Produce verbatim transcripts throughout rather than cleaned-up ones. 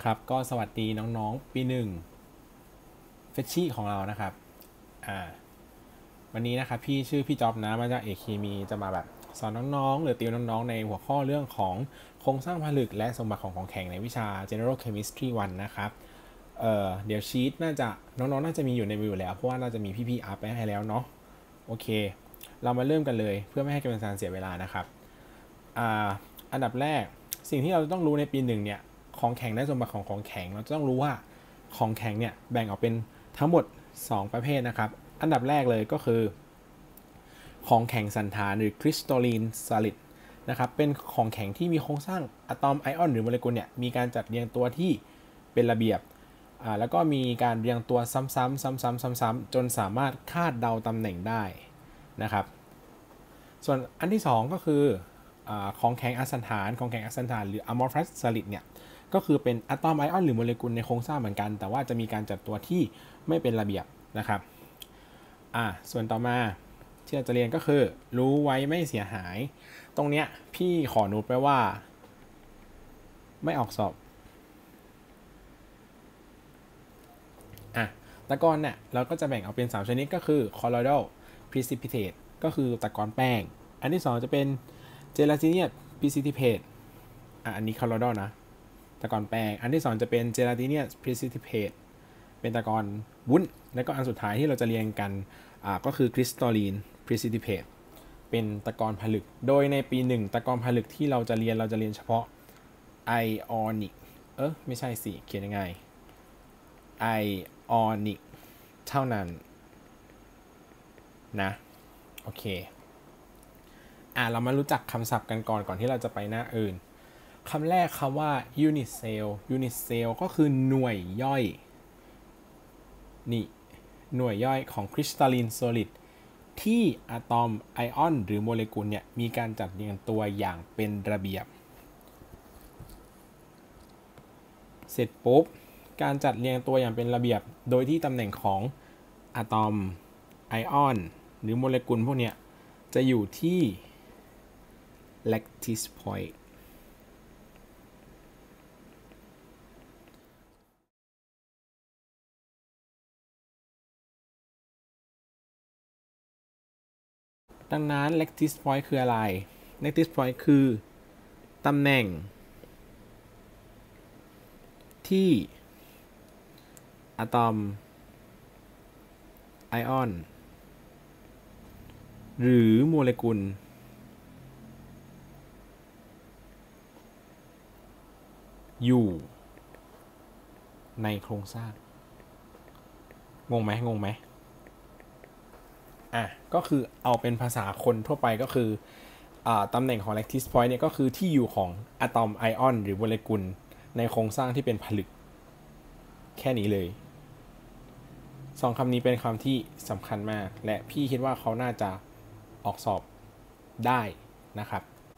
ครับก็สวัสดีน้องๆปีหนึ่งเฟชชี่ของเรานะครับอ่าวันนี้นะครับพี่ชื่อพี่จ๊อบนะมาจากเอกเคมีจะมาแบบสอนน้องๆหรือติวน้องๆในหัวข้อเรื่องของโครงสร้างผลึกและสมบัติของของแข็งในวิชา General Chemistry วันนะครับเอ่อเดี๋ยวชีตน่าจะน้องๆน่าจะมีอยู่ในมืออยู่แล้วเพราะว่าน่าจะมีพี่ๆอัพไปให้แล้วเนาะโอเคเรามาเริ่มกันเลยเพื่อไม่ให้เป็นการเสียเวลานะครับอ่าอันดับแรกสิ่งที่เราต้องรู้ในปีหนึ่งเนี่ยของแข็งและสมบัติของของแข็งเราจะต้องรู้ว่าของแข็งเนี่ยแบ่งออกเป็นทั้งหมดสองประเภทนะครับอันดับแรกเลยก็คือของแข็งสันฐานหรือ crystalline solid นะครับเป็นของแข็งที่มีโครงสร้างอะตอมไอออนหรือโมเลกุลเนี่ยมีการจัดเรียงตัวที่เป็นระเบียบอ่าแล้วก็มีการเรียงตัวซ้ำๆซ้ำๆซ้ำๆจนสามารถคาดเดาตำแหน่งได้นะครับส่วนอันที่สองก็คือของแข็งอสันฐานของแข็งอสันฐานหรือ amorphous solid เนี่ยก็คือเป็นอะตอมไอออนหรือโมเลกุลในโครงสร้างเหมือนกันแต่ว่าจะมีการจัดตัวที่ไม่เป็นระเบียบนะครับอ่าส่วนต่อมาที่เราจะเรียนก็คือรู้ไว้ไม่เสียหายตรงเนี้ยพี่ขอโน้ตไปว่าไม่ออกสอบอ่ะตะกอนเนี่ยเราก็จะแบ่งออกเป็นสามชนิดก็คือ colloidal precipitate ก็คือตะกอนแป้งอันที่สองจะเป็น gelatinous precipitate อ่ะอันนี้ colloidal นะตะกอนแป้งอันที่สองจะเป็น gelatinous precipitate เป็นตะกอนวุ้นแล้วก็อันสุดท้ายที่เราจะเรียนกันอ่าก็คือ crystalline precipitate เป็นตะกอนผลึกโดยในปีหนึ่งตะกอนผลึกที่เราจะเรียนเราจะเรียนเฉพาะ ionic เออไม่ใช่สิเขียนยังไง ionic เท่านั้นนะโอเคอ่ะเรามารู้จักคำศัพท์กันก่อนก่อนที่เราจะไปหน้าอื่นคำแรกคำว่า unit cell unit cell ก็คือหน่วยย่อยนี่หน่วยย่อยของ crystalline solid ที่อะตอมไอออนหรือโมเลกุลเนี่ยมีการจัดเรียงตัวอย่างเป็นระเบียบเสร็จปุ๊บการจัดเรียงตัวอย่างเป็นระเบียบโดยที่ตำแหน่งของอะตอมไอออนหรือโมเลกุลพวกเนี้ยจะอยู่ที่ lattice pointดังนั้น lattice point คืออะไร lattice point คือตำแหน่งที่อะตอมไอออนหรือโมเลกุลอยู่ในโครงสร้างงงไหมงงไหมอ่ะก็คือเอาเป็นภาษาคนทั่วไปก็คืออ่าตำแหน่งของ lattice point เนี่ยก็คือที่อยู่ของอะตอมไอออนหรือโมเลกุลในโครงสร้างที่เป็นผลึกแค่นี้เลยสองคำนี้เป็นคำที่สำคัญมากและพี่คิดว่าเขาน่าจะออกสอบได้นะครับ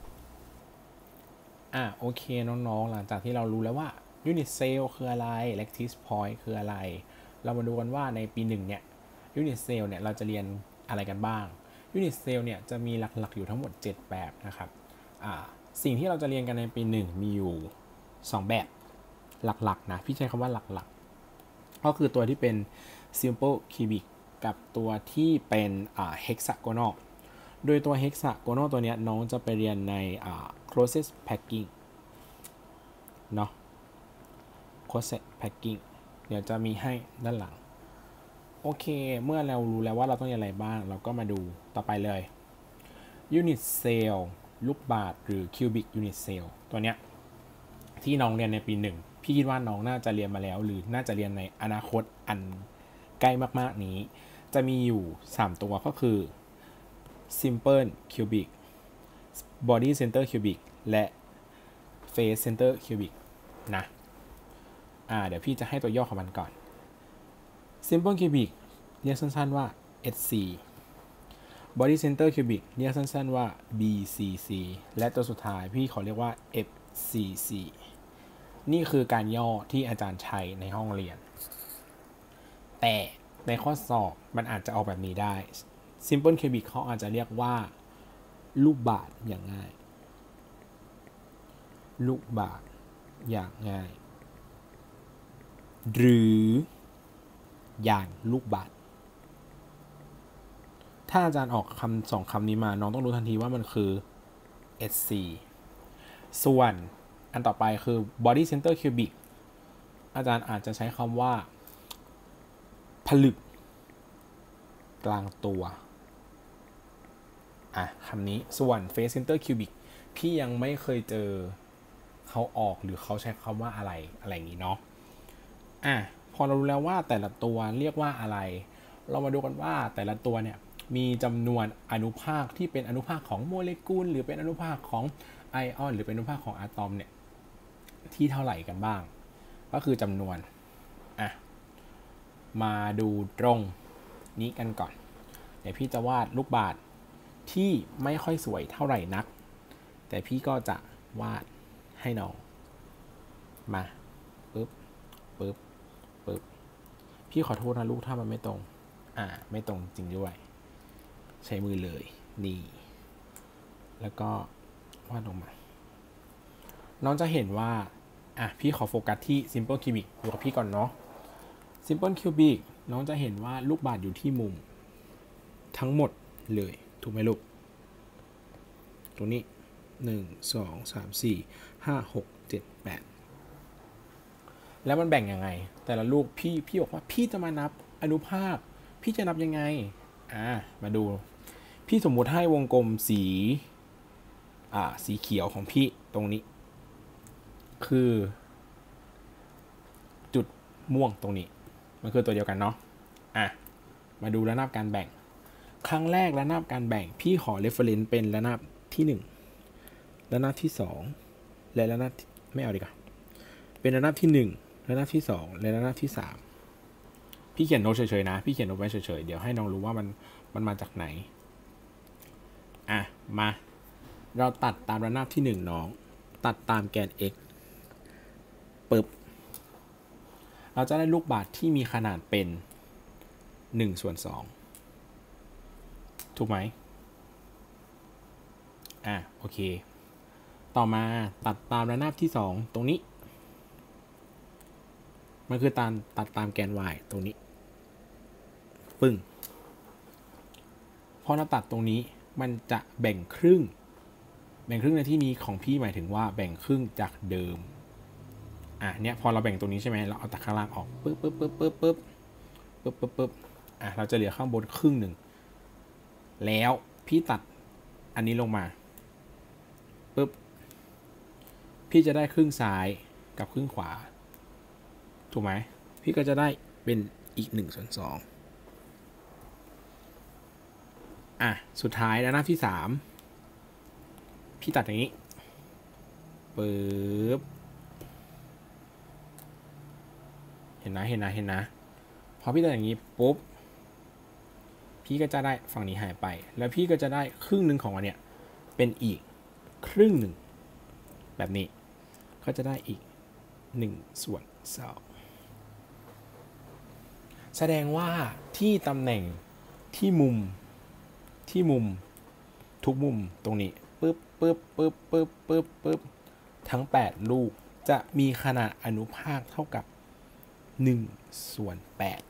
อ่ะโอเคน้องๆหลังจากที่เรารู้แล้วว่า unit cell คืออะไร lattice point คืออะไรเรามาดูกันว่าในปีหนึ่งเนี่ย unit cell เนี่ยเราจะเรียนอะไรกันบ้าง unit cell เนี่ยจะมีหลักๆอยู่ทั้งหมดเจ็ดแบบนะครับอ่าสิ่งที่เราจะเรียนกันในปีหนึ่งมีอยู่สองแบบหลักๆนะพี่ใช้คำว่าหลักๆก็คือตัวที่เป็น simple cubic กับตัวที่เป็นอ่า hexagonal โดยตัว hexagonal ตัวนี้น้องจะไปเรียนในอ่า closest packing เนาะ closest packing เดี๋ยวจะมีให้ด้านหลังโอเคเมื่อเรารู้แล้วว่าเราต้องเรียนอะไรบ้างเราก็มาดูต่อไปเลย unit cell ลูกบาศก์หรือ cubic unit cell ตัวเนี้ยที่น้องเรียนในปีหนึ่งพี่คิดว่าน้องน่าจะเรียนมาแล้วหรือน่าจะเรียนในอนาคตอันใกล้มากๆนี้จะมีอยู่สามตัวก็คือ simple cubic body center cubic และ face center cubic นะอ่าเดี๋ยวพี่จะให้ตัวย่อของมันก่อน simple cubic เรียกสั้นๆว่า เอช ซี body center cubic เรียกสั้นๆว่า บี ซี ซี และตัวสุดท้ายพี่ขอเรียกว่า เอฟ ซี ซี นี่คือการย่อที่อาจารย์ใช้ในห้องเรียนแต่ในข้อสอบมันอาจจะออกแบบนี้ได้ simple cubic เขาอาจจะเรียกว่าลูกบาศก์อย่างง่ายลูกบาศก์อย่างง่ายหรือยานลูกบาศก์ถ้าอาจารย์ออกคำสองคำนี้มาน้องต้องรู้ทันทีว่ามันคือ เอส ซี ส่วนอันต่อไปคือ body center cubic อาจารย์อาจจะใช้คำว่าผลึกกลางตัวอ่ะคำนี้ส่วน face center cubic พี่ยังไม่เคยเจอเขาออกหรือเขาใช้คำว่าอะไรอะไรอย่างนี้เนาะอ่ะพอเรารู้แล้วว่าแต่ละตัวเรียกว่าอะไรเรามาดูกันว่าแต่ละตัวเนี่ยมีจำนวนอนุภาคที่เป็นอนุภาคของโมเลกุลหรือเป็นอนุภาคของไอออนหรือเป็นอนุภาคของอะตอมเนี่ยที่เท่าไหร่กันบ้างก็คือจำนวนอ่ะมาดูตรงนี้กันก่อนเดี๋ยวพี่จะวาดลูกบาศก์ที่ไม่ค่อยสวยเท่าไหร่นักแต่พี่ก็จะวาดให้น้องมาปึ๊บปึ๊บปึ๊บพี่ขอโทษนะลูกถ้ามันไม่ตรงอ่าไม่ตรงจริงด้วยใช้มือเลยนี่แล้วก็วาดลงมาน้องจะเห็นว่าอ่ะพี่ขอโฟกัสที่ simple cubic ดูกับพี่ก่อนเนาะ simple cubic น้องจะเห็นว่าลูกบาศก์อยู่ที่มุมทั้งหมดเลยถูกไหมลูกตรงนี้หนึ่ง สอง สาม สี่ ห้า หก เจ็ด แปดแล้วมันแบ่งยังไงแต่ละลูกพี่พี่บอกว่าพี่จะมานับอนุภาคพี่จะนับยังไงอ่ามาดูพี่สมมุติให้วงกลมสีอ่าสีเขียวของพี่ตรงนี้คือจุดม่วงตรงนี้มันคือตัวเดียวกันเนาะอ่ะมาดูระนาบการแบ่งครั้งแรกระนาบการแบ่งพี่ขอ reference เป็นระนาบที่หนึ่งระนาบที่สองและระนาบไม่เอาดีกว่าเป็นระนาบที่หนึ่งระนาบที่สองและระนาบที่สามพี่เขียนโน้ตเฉยๆนะพี่เขียนโน้ตไว้เฉยๆเดี๋ยวให้น้องรู้ว่ามันมันมาจากไหนอ่ะมาเราตัดตามระนาบที่หนึ่งน้องตัดตามแกน x ปึ๊บเราจะได้ลูกบาศก์ที่มีขนาดเป็นหนึ่งส่วนสองถูกไหมอ่ะโอเคต่อมาตัดตามระนาบที่สองตรงนี้มันคือตามตัดตามแกน y ตรงนี้ปึ้งพอเราตัดตรงนี้มันจะแบ่งครึ่งแบ่งครึ่งในที่นี้ของพี่หมายถึงว่าแบ่งครึ่งจากเดิมอ่ะเนี้ยพอเราแบ่งตรงนี้ใช่ไหมเราเอาตัดข้างล่างออกปึ๊บปึ๊บปึ๊บปึ๊บปึ๊บปึ๊บปึ๊บปึ๊บอ่ะเราจะเหลือข้างบนครึ่งหนึ่งแล้วพี่ตัดอันนี้ลงมาปึ๊บพี่จะได้ครึ่งซ้ายกับครึ่งขวาถูกไหมพี่ก็จะได้เป็นอีกหนึ่งส่วนสองอ่ะสุดท้ายแล้วหน้าที่สามพี่ตัดอย่างนี้ปึ๊บเห็นนะเห็นนะเห็นนะพอพี่ตัดอย่างนี้ปุ๊บพี่ก็จะได้ฝั่งนี้หายไปแล้วพี่ก็จะได้ครึ่งหนึ่งของอันเนี้ยเป็นอีกครึ่งหนึ่งแบบนี้ก็จะได้อีกหนึ่งส่วนสองแสดงว่าที่ตำแหน่งที่มุมที่มุมทุกมุมตรงนี้ปึ๊บปึ๊บปึ๊บปึ๊บปึ๊บปึ๊บทั้งแปดลูกจะมีขนาดอนุภาคเท่ากับหนึ่งส่วนแปด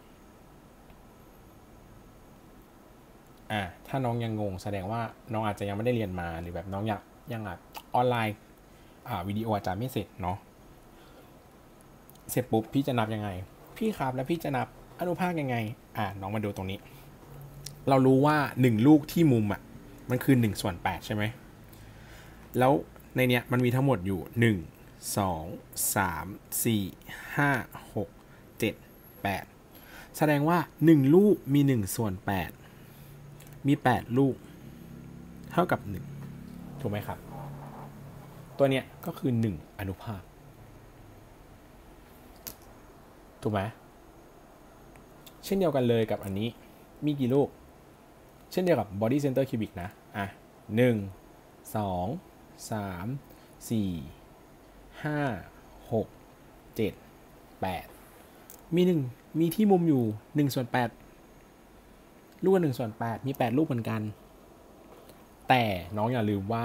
อ่ะถ้าน้องยังงงแสดงว่าน้องอาจจะยังไม่ได้เรียนมาหรือแบบน้องอยากยังอ่ะออนไลน์อ่าวิดีโออาจจะไม่เสร็จเนาะเสร็จปุ๊บพี่จะนับยังไงพี่ครับแล้วพี่จะนับอนุภาคยังไงอ่ะน้องมาดูตรงนี้เรารู้ว่าหนึ่งลูกที่มุมอ่ะมันคือหนึ่งส่วนแปดใช่ไหมแล้วในเนี้ยมันมีทั้งหมดอยู่หนึ่ง สอง สาม สี่ ห้า หก เจ็ด แปดแสดงว่าหนึ่งลูกมีหนึ่งส่วนแปดมีแปดลูกเท่ากับหนึ่งถูกไหมครับตัวเนี้ยก็คือหนึ่งอนุภาคถูกไหมเช่นเดียวกันเลยกับอันนี้มีกี่ลูกเช่นเดียวกับ body center cubic นะอ่ะหนึ่ง สอง สาม สี่ ห้า หก เจ็ด แปดมีหนึ่งมีที่มุมอยู่หนึ่งส่วนแปดลูกหนึ่งส่วนแปดมีแปดลูกเหมือนกันแต่น้องอย่าลืมว่า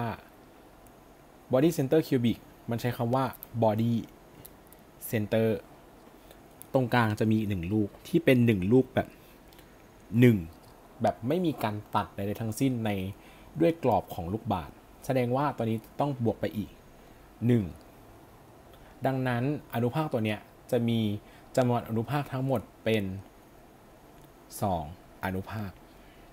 body center cubic มันใช้คำว่า body center ตรงกลางจะมีหนึ่งลูกที่เป็นหนึ่งลูกแบบหนึ่งแบบไม่มีการตัดใดๆทั้งสิ้นในด้วยกรอบของลูกบาศก์แสดงว่าตัวนี้ต้องบวกไปอีกหนึ่งดังนั้นอนุภาคตัวเนี้ยจะมีจำนวนอนุภาคทั้งหมดเป็นสองอนุภาค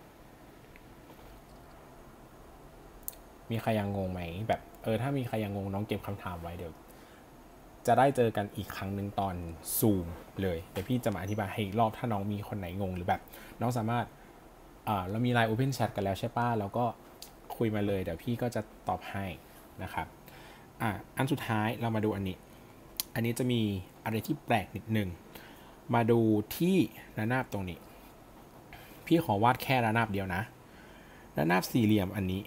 มีใครยังงงไหมแบบเออถ้ามีใครยังงงน้องเก็บคำถามไว้เดี๋ยวจะได้เจอกันอีกครั้งหนึ่งตอนซูมเลยเดี๋ยวพี่จะมาอธิบายให้อีกรอบถ้าน้องมีคนไหนงงหรือแบบน้องสามารถอ่าเรามี ไลน์ Open Chat กันแล้วใช่ป่ะแล้วก็คุยมาเลยเดี๋ยวพี่ก็จะตอบให้นะครับอ่ะอันสุดท้ายเรามาดูอันนี้อันนี้จะมีอะไรที่แปลกนิดนึงมาดูที่ระนาบตรงนี้พี่ขอวาดแค่ระนาบเดียวนะระนาบสี่เหลี่ยมอันนี้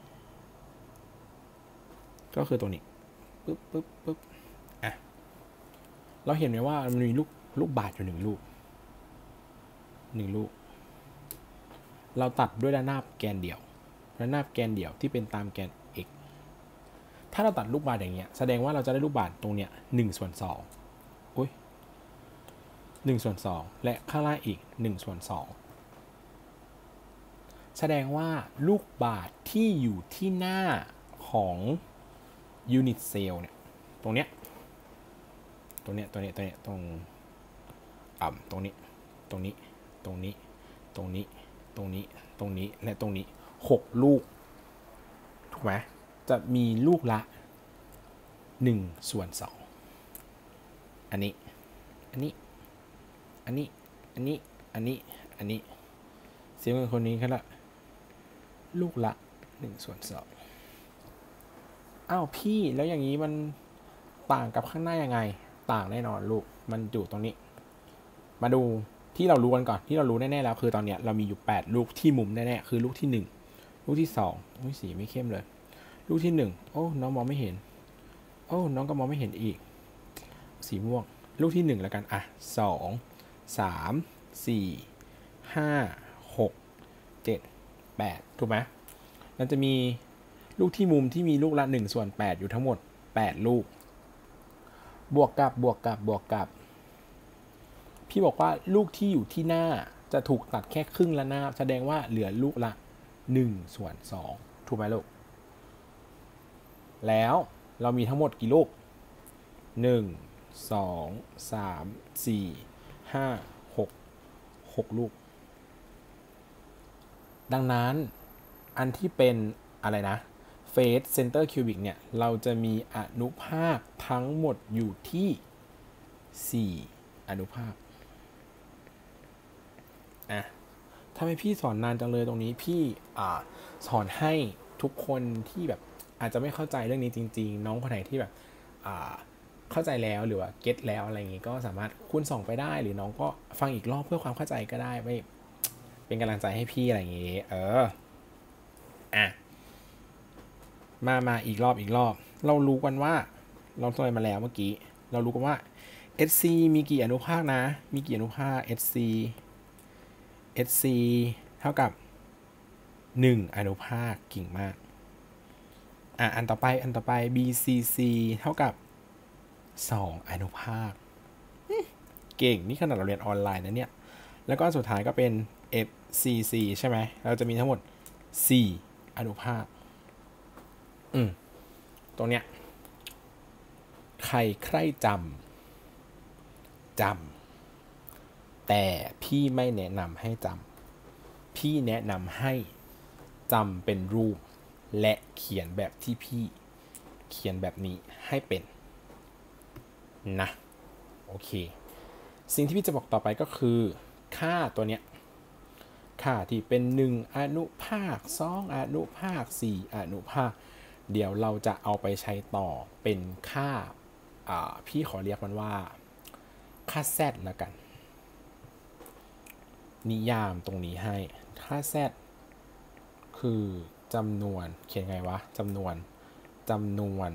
ก็คือตรงนี้ปึ๊บปึ๊บปึ๊บอ่ะเราเห็นไหมว่ามันมีลูกลูกบาศก์อยู่หนึ่งลูกหนึ่งลูกเราตัดด้วยระนาบแกนเดี่ยวระนาบแกนเดี่ยวที่เป็นตามแกน x ถ้าเราตัดลูกบาศก์อย่างเงี้ยแสดงว่าเราจะได้ลูกบาศก์ตรงเนี้ยหนึ่งส่วนสองอุ้ยหนึ่งส่วนสองและข้างล่างอีกหนึ่งส่วนสองแสดงว่าลูกบาศก์ที่อยู่ที่หน้าของยูนิตเซลล์เนี่ยตรงเนี้ยตรงเนี้ยตรงเนี้ยตรงเนี้ยตรงอ่ำตรงนี้ตรงนี้ตรงนี้ตรงนี้ตรงนี้ตรงนี้และตรงนี้หกลูกถูกไหมจะมีลูกละหนึ่งส่วนสองอันนี้อันนี้อันนี้อันนี้อันนี้อันนี้เสียงคนนี้แค่ละลูกละหนึ่งส่วนสองอ้าวพี่แล้วอย่างนี้มันต่างกับข้างหน้ายังไงต่างแน่นอนลูกมันอยู่ตรงนี้มาดูที่เรารู้กันก่อนที่เรารู้แน่ๆแล้วคือตอนเนี้ยเรามีอยู่แปดลูกที่มุมแน่ๆคือลูกที่หนึ่งลูกที่สองอุ้ยสีไม่เข้มเลยลูกที่หนึ่งโอ้น้องมองไม่เห็นโอ้น้องก็มองไม่เห็นอีกสีม่วงลูกที่หนึ่งแล้วกันอ่ะสองสามสี่ห้าหกเจ็ดแปดถูกไหมมันจะมีลูกที่มุมที่มีลูกละหนึ่งส่วนแปดอยู่ทั้งหมดแปดลูกบวกกับบวกกับบวกกับพี่บอกว่าลูกที่อยู่ที่หน้าจะถูกตัดแค่ครึ่งละหน้าแสดงว่าเหลือลูกละหนึ่งส่วนสองถูกไหมลูกแล้วเรามีทั้งหมดกี่ลูกหนึ่ง สอง สาม สี่ ห้า หก หกลูกดังนั้นอันที่เป็นอะไรนะเฟสเซนเตอร์คิวบิกเนี่ยเราจะมีอนุภาคทั้งหมดอยู่ที่สี่อนุภาคอ่ะทำไมพี่สอนนานจังเลยตรงนี้พี่อ่าสอนให้ทุกคนที่แบบอาจจะไม่เข้าใจเรื่องนี้จริงๆน้องคนไหนที่แบบอ่าเข้าใจแล้วหรือว่าเก็ตแล้วอะไรอย่างงี้ก็สามารถคูณสองไปได้หรือน้องก็ฟังอีกรอบเพื่อความเข้าใจก็ได้ไม่เป็นกำลังใจให้พี่อะไรอย่างงี้เอออ่ะมามาอีกรอบอีกรอบเรารู้กันว่าเราเคยมาแล้วเมื่อกี้เรารู้กันว่า เอช ซี มีกี่อนุภาคนะมีกี่อนุภาค เอช ซี เอช ซี เท่ากับหนึ่งอนุภาคกิ่งมากอ่ะอันต่อไปอันต่อไป บี ซี ซี เท่ากับสองอนุภาคเก่งนี่ขนาดเราเรียนออนไลน์นะเนี่ยแล้วก็สุดท้ายก็เป็น เอฟ ซี ซี ใช่ไหมเราจะมีทั้งหมดสี่อนุภาคอืมตรงเนี้ยใครใครจำจำแต่พี่ไม่แนะนำให้จำพี่แนะนำให้จำเป็นรูปและเขียนแบบที่พี่เขียนแบบนี้ให้เป็นนะโอเคสิ่งที่พี่จะบอกต่อไปก็คือค่าตัวเนี้ยค่าที่เป็นหนึ่งอนุภาคสองอนุภาคสี่อนุภาคเดี๋ยวเราจะเอาไปใช้ต่อเป็นค่าอ่าพี่ขอเรียกมันว่าค่า z แล้วกันนิยามตรงนี้ให้ค่า z คือจำนวนเขียนไงวะจำนวนจำนวน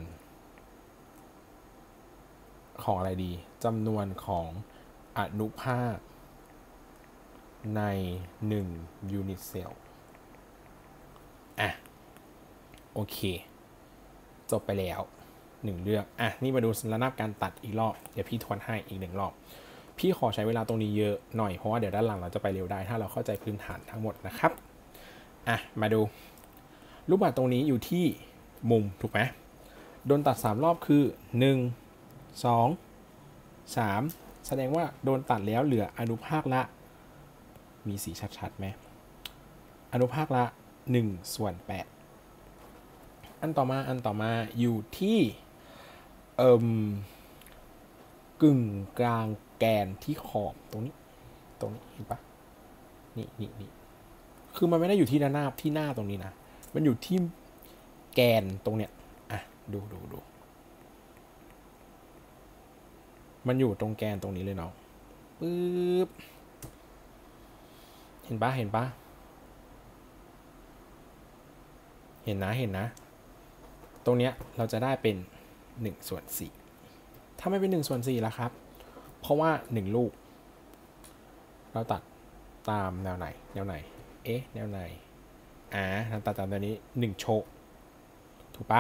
ของอะไรดีจำนวนของอนุภาคในหนึ่งยูนิตเซลล์อ่ะโอเคจบไปแล้วหนึ่งเรื่องอ่ะนี่มาดูระนาบการตัดอีกรอบเดี๋ยวพี่ทวนให้อีกหนึ่งรอบพี่ขอใช้เวลาตรงนี้เยอะหน่อยเพราะว่าเดี๋ยวด้านหลังเราจะไปเร็วได้ถ้าเราเข้าใจพื้นฐานทั้งหมดนะครับอ่ะมาดูลูกบาศก์ตรงนี้อยู่ที่มุมถูกไหมโดนตัดสามรอบคือหนึ่ง สอง สามแสดงว่าโดนตัดแล้วเหลืออนุภาคละมีสีชัดๆไหมอนุภาคละหนึ่งส่วนแปดอันต่อมาอันต่อมาอยู่ที่เอ่มกึ่งกลางแกนที่ขอบตรงนี้ตรงนี้เห็นปะนี่นี่นี่คือมันไม่ได้อยู่ที่ด้านหน้าที่หน้าตรงนี้นะมันอยู่ที่แกนตรงเนี้ยอ่ะดูดูดูมันอยู่ตรงแกนตรงนี้เลยเนาะปึ๊บเห็นปะเห็นปะเห็นนะเห็นนะตรงเนี้ยเราจะได้เป็นหนึ่งส่วนสี่ถ้าไม่เป็นหนึ่งส่วนสี่ล่ะครับเพราะว่าหนึ่งลูกเราตัดตามแนวไหนแนวไหนเอ๊ะแนวไหนอ่าเราตัดตามแนวนี้หนึ่งโชว์ถูกปะ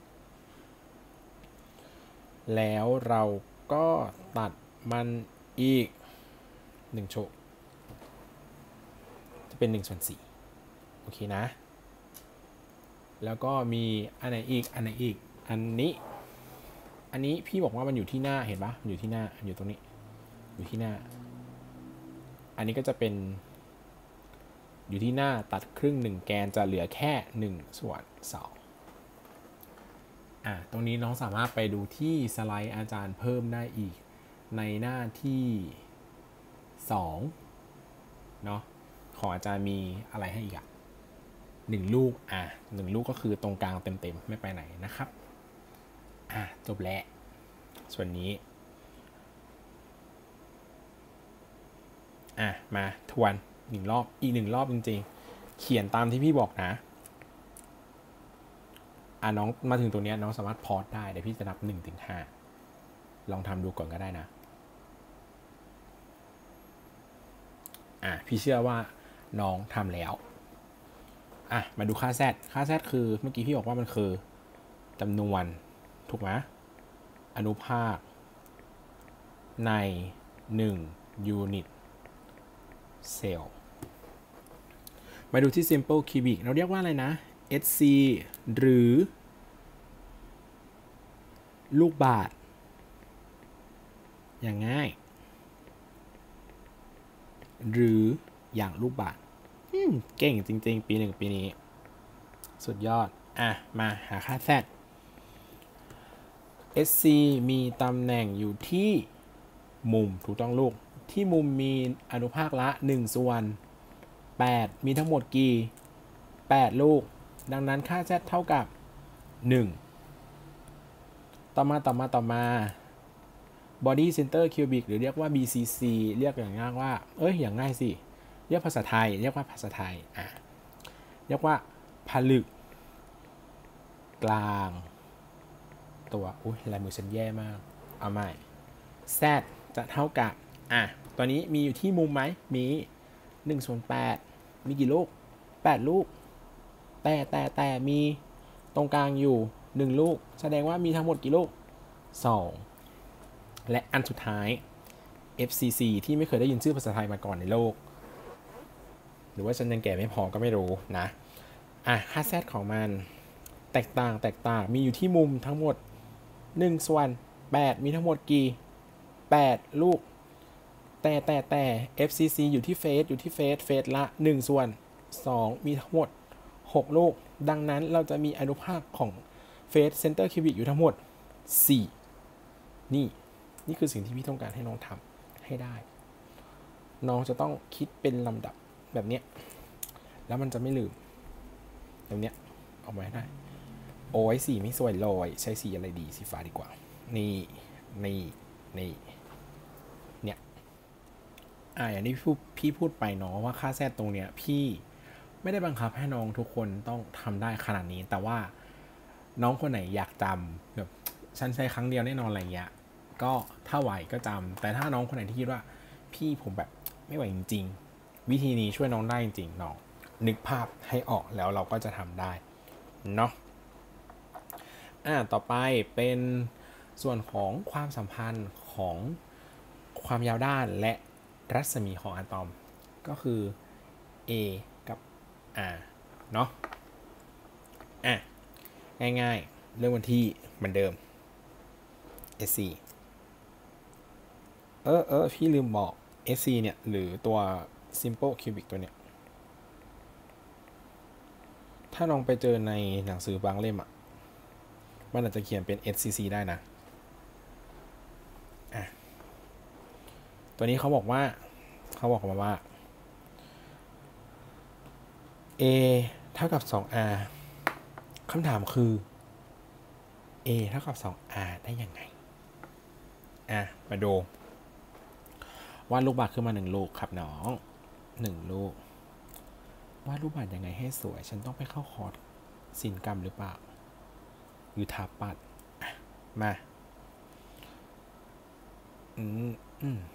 แล้วเราก็ตัดมันอีกหนึ่งโชว์จะเป็นหนึ่งส่วนสี่โอเคนะแล้วก็มีอันไหนอีกอันไหนอีกอันนี้อันนี้พี่บอกว่ามันอยู่ที่หน้าเห็นปะอยู่ที่หน้าอยู่ตรงนี้อยู่ที่หน้าอันนี้ก็จะเป็นอยู่ที่หน้าตัดครึ่งหนึ่งแกนจะเหลือแค่หนึ่งส่วนสองอ่ะตรงนี้น้องสามารถไปดูที่สไลด์อาจารย์เพิ่มได้อีกในหน้าที่สองเนาะของอาจารย์มีอะไรให้อีกอ่ะหนึ่งลูกอ่ะหนึ่งลูกก็คือตรงกลางเต็มๆไม่ไปไหนนะครับอ่ะจบแล้วส่วนนี้อ่ะมาทวนหนึ่งรอบอีกหนึ่งรอบจริงๆเขียนตามที่พี่บอกนะอ่ะน้องมาถึงตรงนี้น้องสามารถพอสได้เดี๋ยวพี่จะนับหนึ่งถึงห้าลองทำดูก่อนก็ได้นะอ่ะพี่เชื่อว่าน้องทำแล้วอ่ะมาดูค่า z ค่า z คือเมื่อกี้พี่บอกว่ามันคือจำนวนถูกไหมอนุภาคในหนึ่งยูนิตเซลล์มาดูที่ simple cubic เราเรียกว่าอะไรนะ เอช ซี หรือลูกบาศก์อย่างง่ายหรืออย่างลูกบาศก์เก่งจริงๆปีหนึ่งปีนี้สุดยอดอ่ะมาหาค่า z เอช ซี มีตำแหน่งอยู่ที่มุมถูกต้องลูกที่มุมมีอนุภาคละหนึ่งส่วนแปดมีทั้งหมดกี่แปดลูกดังนั้นค่า z เท่ากับหนึ่งต่อมาต่อมาต่อมา body center cubic หรือเรียกว่า บี ซี ซี เรียกอย่างง่ายว่าเอ้ยอย่างง่ายสิเรียกภาษาไทยเรียกว่าภาษาไทยอ่ะเรียกว่าผลึกกลางตัวอุ้ยลายมือฉันแย่มากเอาใหม่ z จะเท่ากับอ่ะตัวนี้มีอยู่ที่มุมไหมมีหนึ่งส่วนแปดมีกี่ลูกแปดลูกแต่แต่แต่มีตรงกลางอยู่หนึ่งลูกแสดงว่ามีทั้งหมดกี่ลูกสองและอันสุดท้าย เอฟ ซี ซี ที่ไม่เคยได้ยินชื่อภาษาไทยมาก่อนในโลกหรือว่าฉันยังแก่ไม่พอก็ไม่รู้นะอ่ะค่า z ของมันแตกต่างแตกต่างมีอยู่ที่มุมทั้งหมดหนึ่งส่วนแปดมีทั้งหมดกี่แปดลูกแต่แต่แต่ เอฟ ซี ซี อยู่ที่เฟสอยู่ที่เฟสเฟสละหนึ่งส่วนสองมีทั้งหมดหกลูกดังนั้นเราจะมีอนุภาคของเฟสเซนเตอร์คิวบิกอยู่ทั้งหมดสี่นี่นี่คือสิ่งที่พี่ต้องการให้น้องทำให้ได้น้องจะต้องคิดเป็นลำดับแบบนี้แล้วมันจะไม่ลืมแบบนี้ออกมาได้โอ้ยสีไม่สวยเลยใช้สีอะไรดีสีฟ้าดีกว่านี่นี่นี่เนี่ยอ่าอย่างที่พี่พี่พูดไปเนาะว่าค่าแซดตรงเนี้ยพี่ไม่ได้บังคับให้น้องทุกคนต้องทำได้ขนาดนี้แต่ว่าน้องคนไหนอยากจำแบบฉันใช้ครั้งเดียวแน่นอนอะไรเงี้ยก็ถ้าไหวก็จำแต่ถ้าน้องคนไหนที่คิดว่าพี่ผมแบบไม่ไหวจริงๆวิธีนี้ช่วยน้องได้จริงๆน้องนึกภาพให้ออกแล้วเราก็จะทำได้เนาะอ่าต่อไปเป็นส่วนของความสัมพันธ์ของความยาวด้านและรัศมีของอะตอมก็คือ A กับ R เนาะอ่ะง่ายๆเรื่องวันที่เหมือนเดิม เอส ซี เออเออพี่ลืมบอก เอส ซี เนี่ยหรือตัว simple cubic ตัวเนี้ยถ้าลองไปเจอในหนังสือบางเล่มอ่ะมันอาจจะเขียนเป็น เอส ซี ซี ได้นะอ่ะตัวนี้เขาบอกว่าเขาบอกมาว่า A เท่ากับ สอง อาร์ คำถามคือ A เท่ากับ สอง อาร์ ได้ยังไงอ่ะมาดูวาดรูปบัตรขึ้นมาหนึ่งลูกครับน้องหนึ่งลูกวาดรูปบัตรยังไงให้สวยฉันต้องไปเข้าคอร์สศิลปกรรมหรือเปล่าหรือถาปัดมาอืมอืม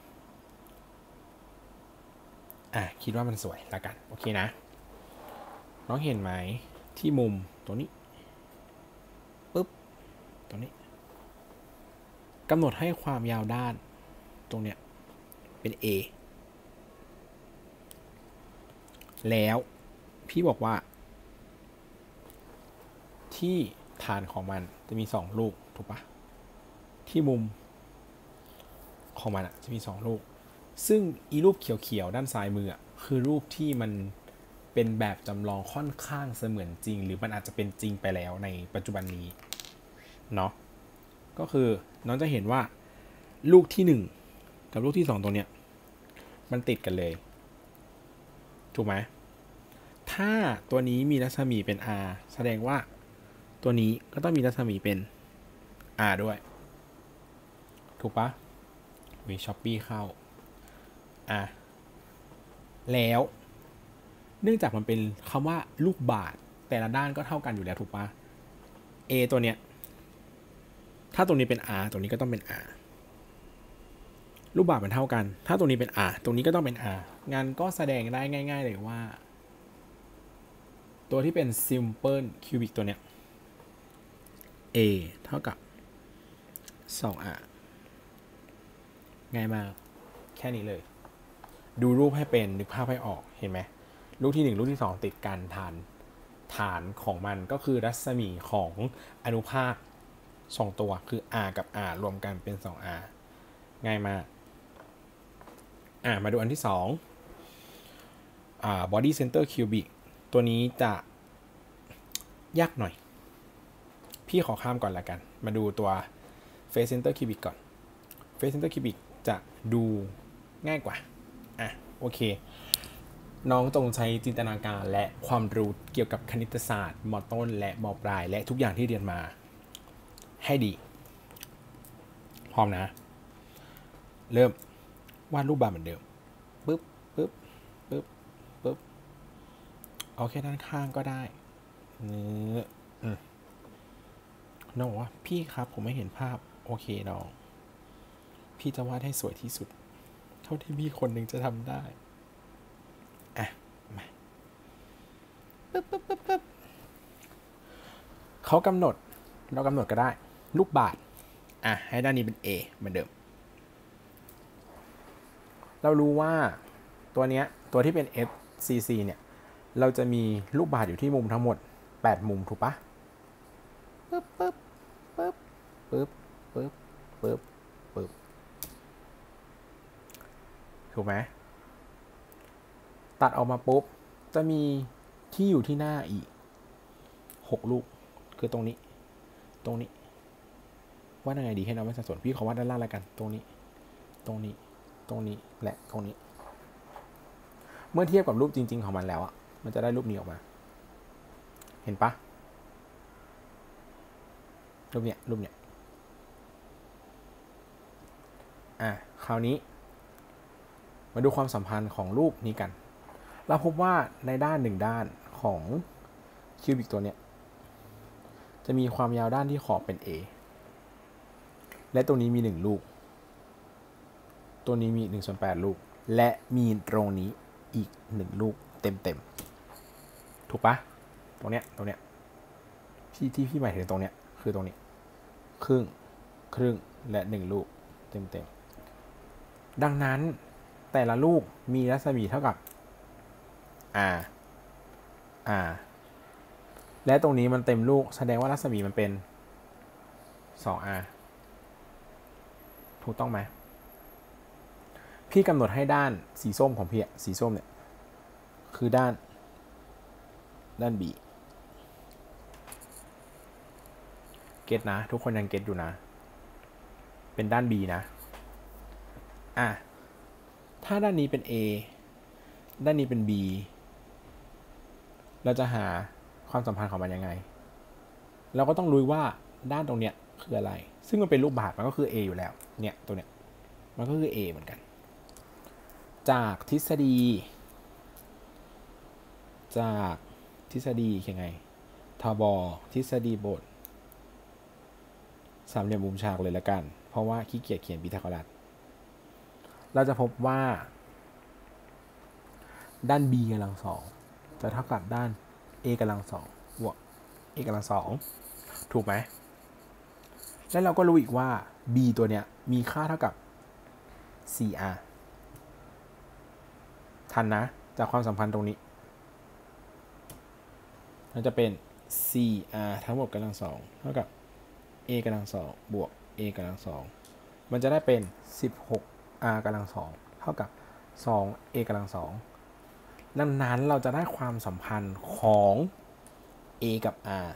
อ่ะคิดว่ามันสวยละกันโอเคนะน้องเห็นไหมที่มุมตัวนี้ปึ๊บตัวนี้กำหนดให้ความยาวด้านตรงเนี้ยเป็น A แล้วพี่บอกว่าที่ฐานของมันจะมีสองลูกถูกปะที่มุมของมันจะมีสองลูกซึ่งอีรูปเขียวๆด้านซ้ายมือคือรูปที่มันเป็นแบบจำลองค่อนข้างเสมือนจริงหรือมันอาจจะเป็นจริงไปแล้วในปัจจุบันนี้เนาะก็คือน้องจะเห็นว่าลูกที่หนึ่งกับลูกที่สองตัวเนี้ยมันติดกันเลยถูกไหมถ้าตัวนี้มีรัศมีเป็น R แสดงว่าตัวนี้ก็ต้องมีรัศมีเป็น R ด้วยถูกปะวีช้อปปี้เข้าอ่ะแล้วเนื่องจากมันเป็นคำว่าลูกบาศก์แต่ละด้านก็เท่ากันอยู่แล้วถูกปะ A ตัวเนี้ยถ้าตัวนี้เป็น R ตัวนี้ก็ต้องเป็น R รูปบาศก์มันเท่ากันถ้าตัวนี้เป็น R ตรงนี้ก็ต้องเป็น R งั้นก็แสดงได้ง่ายๆเลยว่าตัวที่เป็น simple cubic ตัวเนี้ย A เท่ากับ สอง อาร์ ง่ายมากแค่นี้เลยดูรูปให้เป็นนึกภาพให้ออกเห็นไหมรูปที่หนึ่งรูปที่สองติดกันฐานฐานของมันก็คือรัศมีของอนุภาคสองตัวคือ R กับ R รวมกันเป็น สอง อาร์ ง่ายมากอ่ะมาดูอันที่สองอ่า body center cubic ตัวนี้จะยากหน่อยพี่ขอข้ามก่อนละกันมาดูตัว face center cubic ก่อน face center cubic จะดูง่ายกว่าอ่ะโอเคน้องจงใช้จินตนาการและความรู้เกี่ยวกับคณิตศาสตร์ม.ต้นและม.ปลายและทุกอย่างที่เรียนมาให้ดีพร้อมนะเริ่มวาดรูปบาศก์เหมือนเดิมปึ๊บปึ๊บปึ๊บปึ๊บเอาแค่ด้านข้างก็ได้เนื้อน้องบอกว่าพี่ครับผมไม่เห็นภาพโอเคน้องพี่จะวาดให้สวยที่สุดเท่าที่พี่คนหนึ่งจะทำได้อ่ะมาปึ๊บปึ๊บปึ๊บปึ๊บเขากำหนดเรากำหนดก็ได้ลูกบาศก์อ่ะให้ด้านนี้เป็น A เหมือนเดิมเรารู้ว่าตัวเนี้ยตัวที่เป็น เอฟ ซี ซี เนี่ยเราจะมีลูกบาศก์อยู่ที่มุมทั้งหมดแปดมุมถูกปะปึ๊บปึ๊บปึ๊บปึ๊บปึ๊บปึ๊บปึ๊บถูกไหมตัดออกมาปุ๊บจะมีที่อยู่ที่หน้าอีกหกลูกคือตรงนี้ตรงนี้วาดยังไงดีให้น้องไม่สับสนพี่ขอวาดด้านล่างแล้วกันตรงนี้ตรงนี้ตรงนี้และตรงนี้เมื่อเทียบกับรูปจริงๆของมันแล้วอ่ะมันจะได้รูปนี้ออกมาเห็นปะรูปเนี้ยรูปเนี้ยอ่ะคราวนี้มาดูความสัมพันธ์ของรูปนี้กันเราพบว่าในด้านหนึ่งด้านของคิวบิกตัวเนี้ยจะมีความยาวด้านที่ขอบเป็น A และตัวนี้มีหนึ่งลูกตัวนี้มีหนึ่งส่วนแปดลูกและมีตรงนี้อีกหนึ่งลูกเต็มๆถูกปะตรงเนี้ยตรงเนี้ยที่ที่พี่หมายถึงตรงเนี้ยคือตรงนี้ครึ่งครึ่งและหนึ่งลูกเต็มๆดังนั้นแต่ละลูกมีรัศมีเท่ากับ r r และตรงนี้มันเต็มลูกแสดงว่ารัศมีมันเป็น สอง r ถูกต้องไหมพี่กำหนดให้ด้านสีส้มของพี่สีส้มเนี่ยคือด้านด้าน b เก็ตนะทุกคนยังเก็ตอยู่นะเป็นด้าน b นะอ่ะถ้าด้านนี้เป็น a ด้านนี้เป็น b เราจะหาความสัมพันธ์ของมันยังไงเราก็ต้องรู้ว่าด้านตรงเนี้ยคืออะไรซึ่งมันเป็นรูปบาศก์มันก็คือ a อยู่แล้วเนี่ยตัวเนี้ยมันก็คือ a เหมือนกันจากทฤษฎีจากทฤษฎียังไงทบทฤษฎีบทสามเหลี่ยมมุมฉากเลยละกันเพราะว่าขี้เกียจเขียนพีทาโกรัสเราจะพบว่าด้าน b กำลังสองจะเท่ากับด้าน a กำลังสองบวก a กำลังสองถูกไหมแล้วเราก็รู้อีกว่า b ตัวเนี้ยมีค่าเท่ากับ สี่ r ทันนะจากความสัมพันธ์ตรงนี้มันจะเป็น สี่ r ทั้งหมดกำลังสองเท่ากับ a กำลังสองบวก a กำลังสองมันจะได้เป็น สิบหก r กำลังสองเท่ากับ สอง a กำลังสองดังนั้นเราจะได้ความสัมพันธ์ของ a กับ r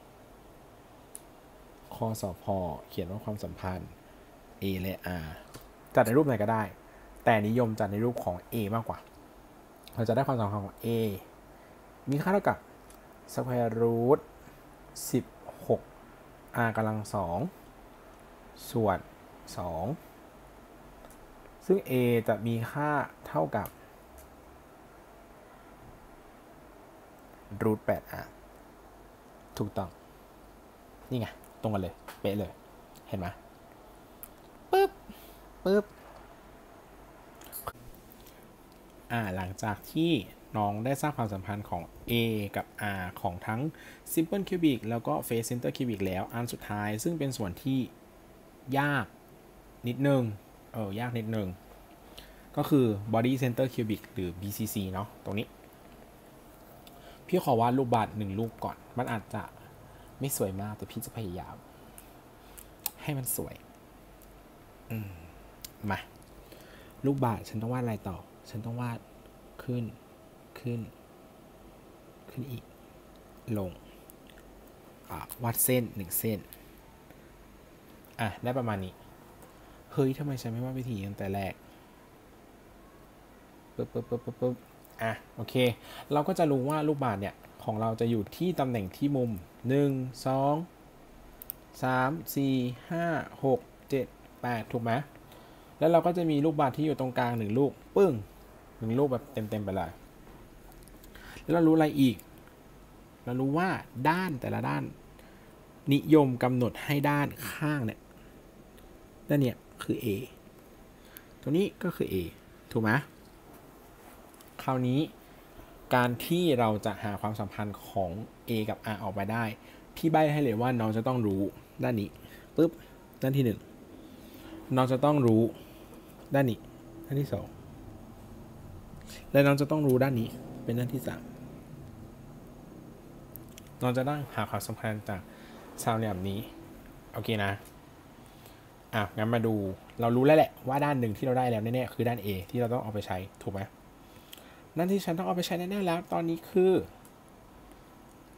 คสพเขียนว่าความสัมพันธ์ a และ r จัดในรูปไหนก็ได้แต่นิยมจัดในรูปของ a มากกว่าเราจะได้ความสัมพันธ์ของ a มีค่าเท่ากับ square root สิบหก r กำลังสองส่วนสองซึ่ง a จะมีค่าเท่ากับ รูท แปด r ถูกต้องนี่ไงตรงกันเลยเป๊ะเลยเห็นไหมปึ๊บปึ๊บอ่าหลังจากที่น้องได้สร้างความสัมพันธ์ของ a กับ r ของทั้ง simple cubic แล้วก็ face center cubic แล้วอันสุดท้ายซึ่งเป็นส่วนที่ยากนิดนึงเออยากนิดนึงก็คือ body center cubic หรือ บี ซี ซี เนาะตรงนี้พี่ขอวาดรูปบาศก์หนึ่งรูปก่อนมันอาจจะไม่สวยมากแต่พี่จะพยายามให้มันสวยอืมมารูปบาศก์ฉันต้องวาดอะไรต่อฉันต้องวาดขึ้นขึ้นขึ้นอีกลงอ่ะวาดเส้นหนึ่งเส้นอ่ะได้ประมาณนี้เฮ้ยทำไมฉันไม่วาดวิธีตั้งแต่แรกปึ๊บปึ๊บปึ๊บปึ๊บปึ๊บอ่ะโอเคเราก็จะรู้ว่ารูปบาศก์เนี่ยของเราจะอยู่ที่ตำแหน่งที่มุมหนึ่ง สอง สาม สี่ ห้า หก เจ็ด แปดถูกไหมแล้วเราก็จะมีลูกบาศก์ที่อยู่ตรงกลางหนึ่งลูกปึ้งหนึ่งลูกแบบเต็มๆไปเลยแล้วเรารู้อะไรอีกเรารู้ว่าด้านแต่ละด้านนิยมกำหนดให้ด้านข้างเนี่ยด้านเนี่ยคือ a ตัวนี้ก็คือ a ถูกไหมคราวนี้การที่เราจะหาความสัมพันธ์ของ a กับ r ออกมาได้พี่ใบ้ให้เลยว่าน้องจะต้องรู้ด้านนี้ปึ๊บด้านที่หนึ่งน้องจะต้องรู้ด้านนี้ด้านที่สองและน้องจะต้องรู้ด้านนี้เป็นด้านที่สามน้องจะต้องหาความสัมพันธ์จากสามเหลี่ยมนี้โอเคนะอ่ะงั้นมาดูเรารู้แล้วแหละว่าด้านหนึ่งที่เราได้แล้วแน่ๆคือด้าน a ที่เราต้องเอาไปใช้ถูกไหมด้านที่ฉันต้องเอาไปใช้แน่ๆแล้วตอนนี้คือ a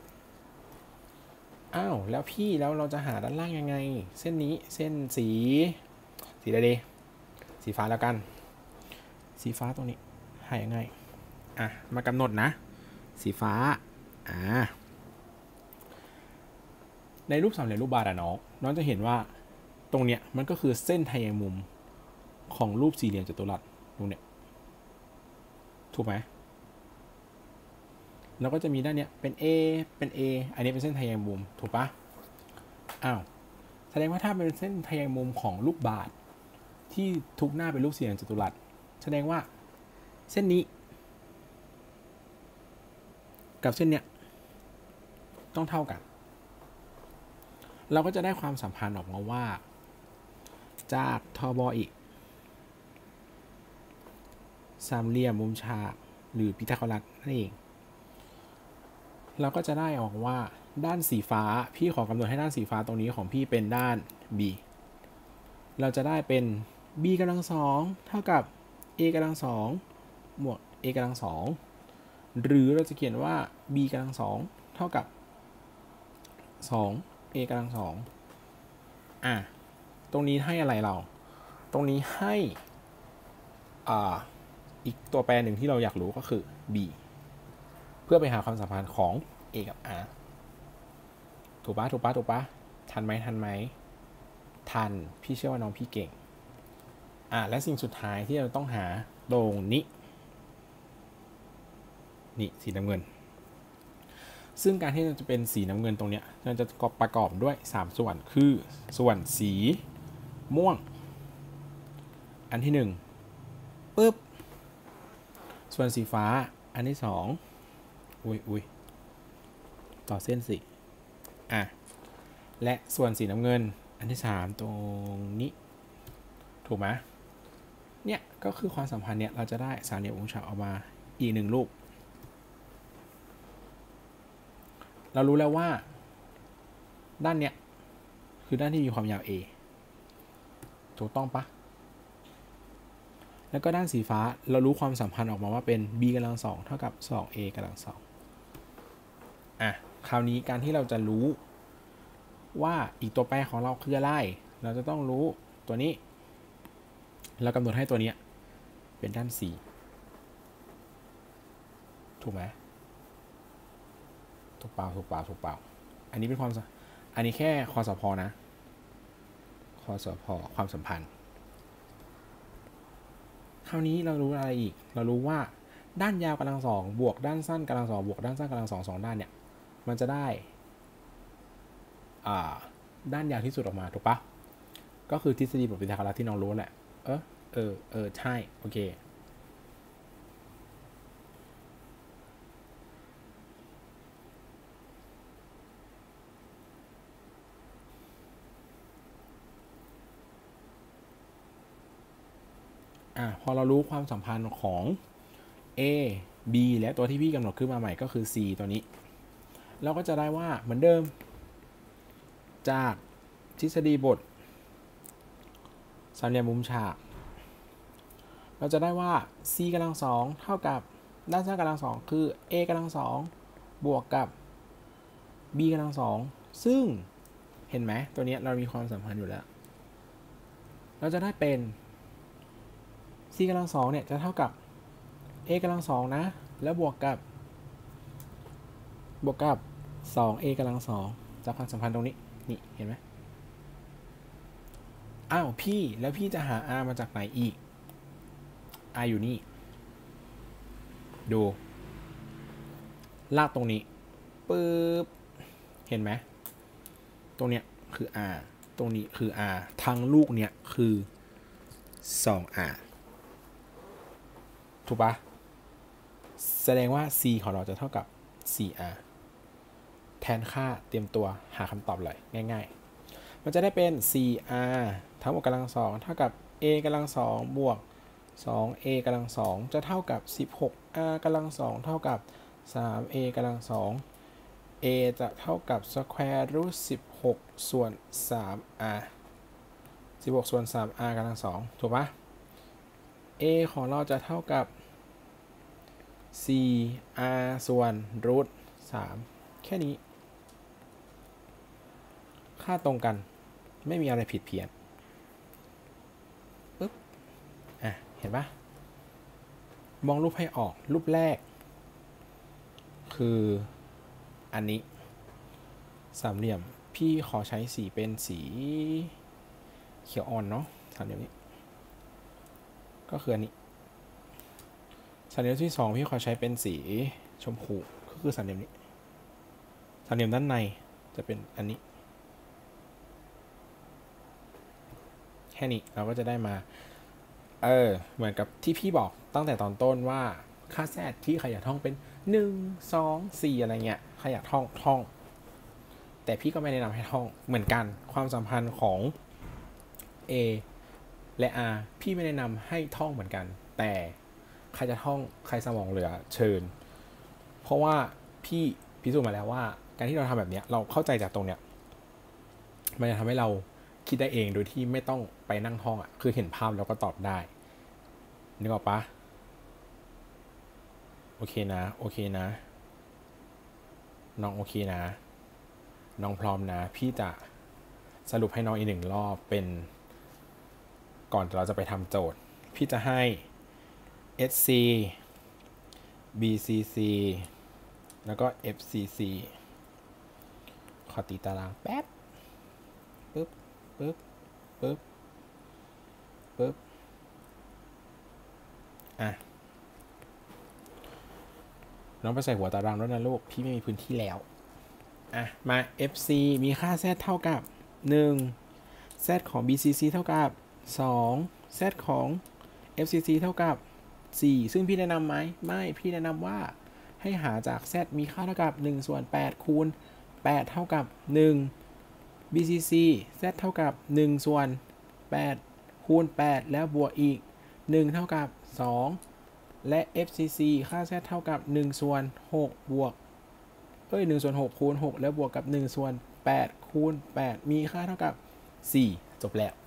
อ้าวแล้วพี่แล้วเราจะหาด้านล่างยังไงเส้นนี้เส้นสีสีอะไรดีสีฟ้าแล้วกันสีฟ้าตรงนี้หายังไงอ่ะมากำหนดนะสีฟ้าอ่าในรูปสามเหลี่ยมรูปบาศก์อะน้องน้องจะเห็นว่าตรงเนี้ยมันก็คือเส้นไทแยงมุมของรูปสี่เหลี่ยมจัตุรัสตรงเนี้ยถูกไหมแล้วก็จะมีด้านเนี้ยเป็น A เป็น A อันนี้เป็นเส้นไทแยงมุมถูกปะอ้าวแสดงว่าถ้าเป็นเส้นไทแยงมุมของรูปบาศก์ที่ทุกหน้าเป็นรูปสี่เหลี่ยมจัตุรัสแสดงว่าเส้นนี้กับเส้นเนี้ยต้องเท่ากันเราก็จะได้ความสัมพันธ์ออกมาว่าจากทบอีกสามเหลี่ยมมุมฉากหรือพีทาโกรัสนั่นเองเราก็จะได้ออกว่าด้านสีฟ้าพี่ขอกำหนดให้ด้านสีฟ้าตรงนี้ของพี่เป็นด้าน b เราจะได้เป็น b กำลังสองเท่ากับ a กำลังสองบวก a กำลังสองหรือเราจะเขียนว่า b กำลังสองเท่ากับสอง a กำลังสองอ่ะตรงนี้ให้อะไรเราตรงนี้ให้อ่าอีกตัวแปรหนึ่งที่เราอยากรู้ก็คือ b เพื่อไปหาความสัมพันธ์ของ a กับ r ถูกปะถูกปะถูกปะทันไหมทันไหมทันพี่เชื่อว่าน้องพี่เก่งอ่ะและสิ่งสุดท้ายที่เราต้องหาตรงนี้นี่สีน้ำเงินซึ่งการที่จะเป็นสีน้ำเงินตรงนี้เราจะประกอบด้วยสามส่วนคือส่วนสีม่วงอันที่หนึ่งปึ๊บส่วนสีฟ้าอันที่สองอุ้ยอุ้ยต่อเส้นสิอ่ะและส่วนสีน้ำเงินอันที่สามตรงนี้ถูกไหมเนี่ยก็คือความสัมพันธ์เนี่ยเราจะได้สามเหลี่ยมวงฉากออกมาอีกหนึ่งรูปเรารู้แล้วว่าด้านเนี้ยคือด้านที่มีความยาว a ถูกต้องปะแล้วก็ด้านสีฟ้าเรารู้ความสัมพันธ์ออกมาว่าเป็น b กำลังสองเท่ากับ สอง a กำลังสองอ่ะคราวนี้การที่เราจะรู้ว่าอีกตัวแปรของเราคืออะไรเราจะต้องรู้ตัวนี้เรากำหนดให้ตัวนี้เป็นด้าน c ถูกไหมถูกเปล่าถูกเปล่าถูกเปล่าอันนี้เป็นความอันนี้แค่คสพนะคสพความสัมพันธ์คราวนี้เรารู้อะไรอีกเรารู้ว่าด้านยาวกำลังสองบวกด้านสั้นกำลังสองบวกด้านสั้นกำลังสองสองด้านเนี่ยมันจะได้อ่าด้านยาวที่สุดออกมาถูกปะก็คือทฤษฎีบทพีทาโกรัสที่น้องรู้แหละเออเออเออใช่โอเคอ่ะพอเรารู้ความสัมพันธ์ของ a b และตัวที่พี่กำหนดขึ้นมาใหม่ก็คือ c ตัวนี้เราก็จะได้ว่าเหมือนเดิมจากทฤษฎีบทสามเหลี่ยมมุมฉากเราจะได้ว่า c กำลังสองเท่ากับด้านสั้นกำลังสองคือ a กำลังสองบวกกับ b กำลังสองซึ่งเห็นไหมตัวนี้เรามีความสัมพันธ์อยู่แล้วเราจะได้เป็น c กำลังสองเนี่ยจะเท่ากับ a กำลังสองนะแล้วบวกกับบวกกับ สอง a กำลังสองจากความสัมพันธ์ตรงนี้นี่เห็นไหมอ้าวพี่แล้วพี่จะหา r มาจากไหนอีก r อยู่นี่ดูลากตรงนี้ปึ๊บเห็นไหมตรงเนี้ยคือ r ตรงนี้คือ r ทั้งลูกเนี้ยคือ สอง r ถูกปะแสดงว่า c ของเราจะเท่ากับ สี่ r แทนค่าเตรียมตัวหาคำตอบเลยง่ายๆมันจะได้เป็น สี่ r ทั้งหมดกำลังสองเท่ากับ a กำลังสองบวก สอง a กำลังสองจะเท่ากับ สิบหก r กำลังสองเท่ากับ สาม a กำลังสอง a จะเท่ากับ square root สิบหกส่วน สาม r สิบหกส่วน สาม r กำลังสองถูกปะ a ของเราจะเท่ากับ สี่ r ส่วน root สามแค่นี้ค่าตรงกันไม่มีอะไรผิดเพี้ยนปึ๊บอ่ะเห็นปะมองรูปให้ออกรูปแรกคืออันนี้สามเหลี่ยมพี่ขอใช้สีเป็นสีเขียวอ่อนเนาะสามเหลี่ยมนี้ก็คืออันนี้สามเหลี่ยมที่สองพี่ขอใช้เป็นสีชมพูก็คือสามเหลี่ยมนี้สามเหลี่ยมด้านในจะเป็นอันนี้แค่นี้เราก็จะได้มาเออเหมือนกับที่พี่บอกตั้งแต่ตอนต้นว่าค่าแซดที่ใครอยากท่องเป็นหนึ่ง สอง สี่อะไรเงี้ยใครอยากท่องท่องแต่พี่ก็ไม่แนะนำให้ท่องเหมือนกันความสัมพันธ์ของ a และ r พี่ไม่แนะนำให้ท่องเหมือนกันแต่ใครจะท่องใครสมองเหลือเชิญเพราะว่าพี่พิสูจน์มาแล้วว่าการที่เราทำแบบนี้เราเข้าใจจากตรงเนี้ยมันจะทำให้เราคิดได้เองโดยที่ไม่ต้องไปนั่งท่องอ่ะคือเห็นภาพแล้วก็ตอบได้นึกออกปะโอเคนะโอเคนะน้องโอเคนะน้องพร้อมนะพี่จะสรุปให้น้องอีกหนึ่งรอบเป็นก่อนเราจะไปทำโจทย์พี่จะให้ เอส ซี บี ซี ซี แล้วก็ เอฟ ซี ซี ขอตีตารางแป๊บปึ๊บปึ๊บปึ๊บปึ๊บอ่ะน้องไปใส่หัวตารางด้วยนะลูกพี่ไม่มีพื้นที่แล้วอ่ะมา เอฟ ซี มีค่า z เท่ากับหนึ่ง z ของ บี ซี ซี เท่ากับสอง z ของ เอฟ ซี ซี เท่ากับสี่ซึ่งพี่แนะนำไหมไม่พี่แนะนำว่าให้หาจาก z มีค่าเท่ากับหนึ่งส่วนแปดคูณแปดเท่ากับหนึ่ง บี ซี ซี z เท่ากับหนึ่งส่วนแปดคูณแปดแล้วบวกอีกหนึ่งเท่ากับสองและ เอฟ ซี ซี ค่า z เท่ากับหนึ่งส่วนหกบวกเอ้ยหนึ่งส่วนหกคูณหกแล้วบวกกับหนึ่งส่วนแปดคูณแปดมีค่าเท่ากับสี่จบแล้ว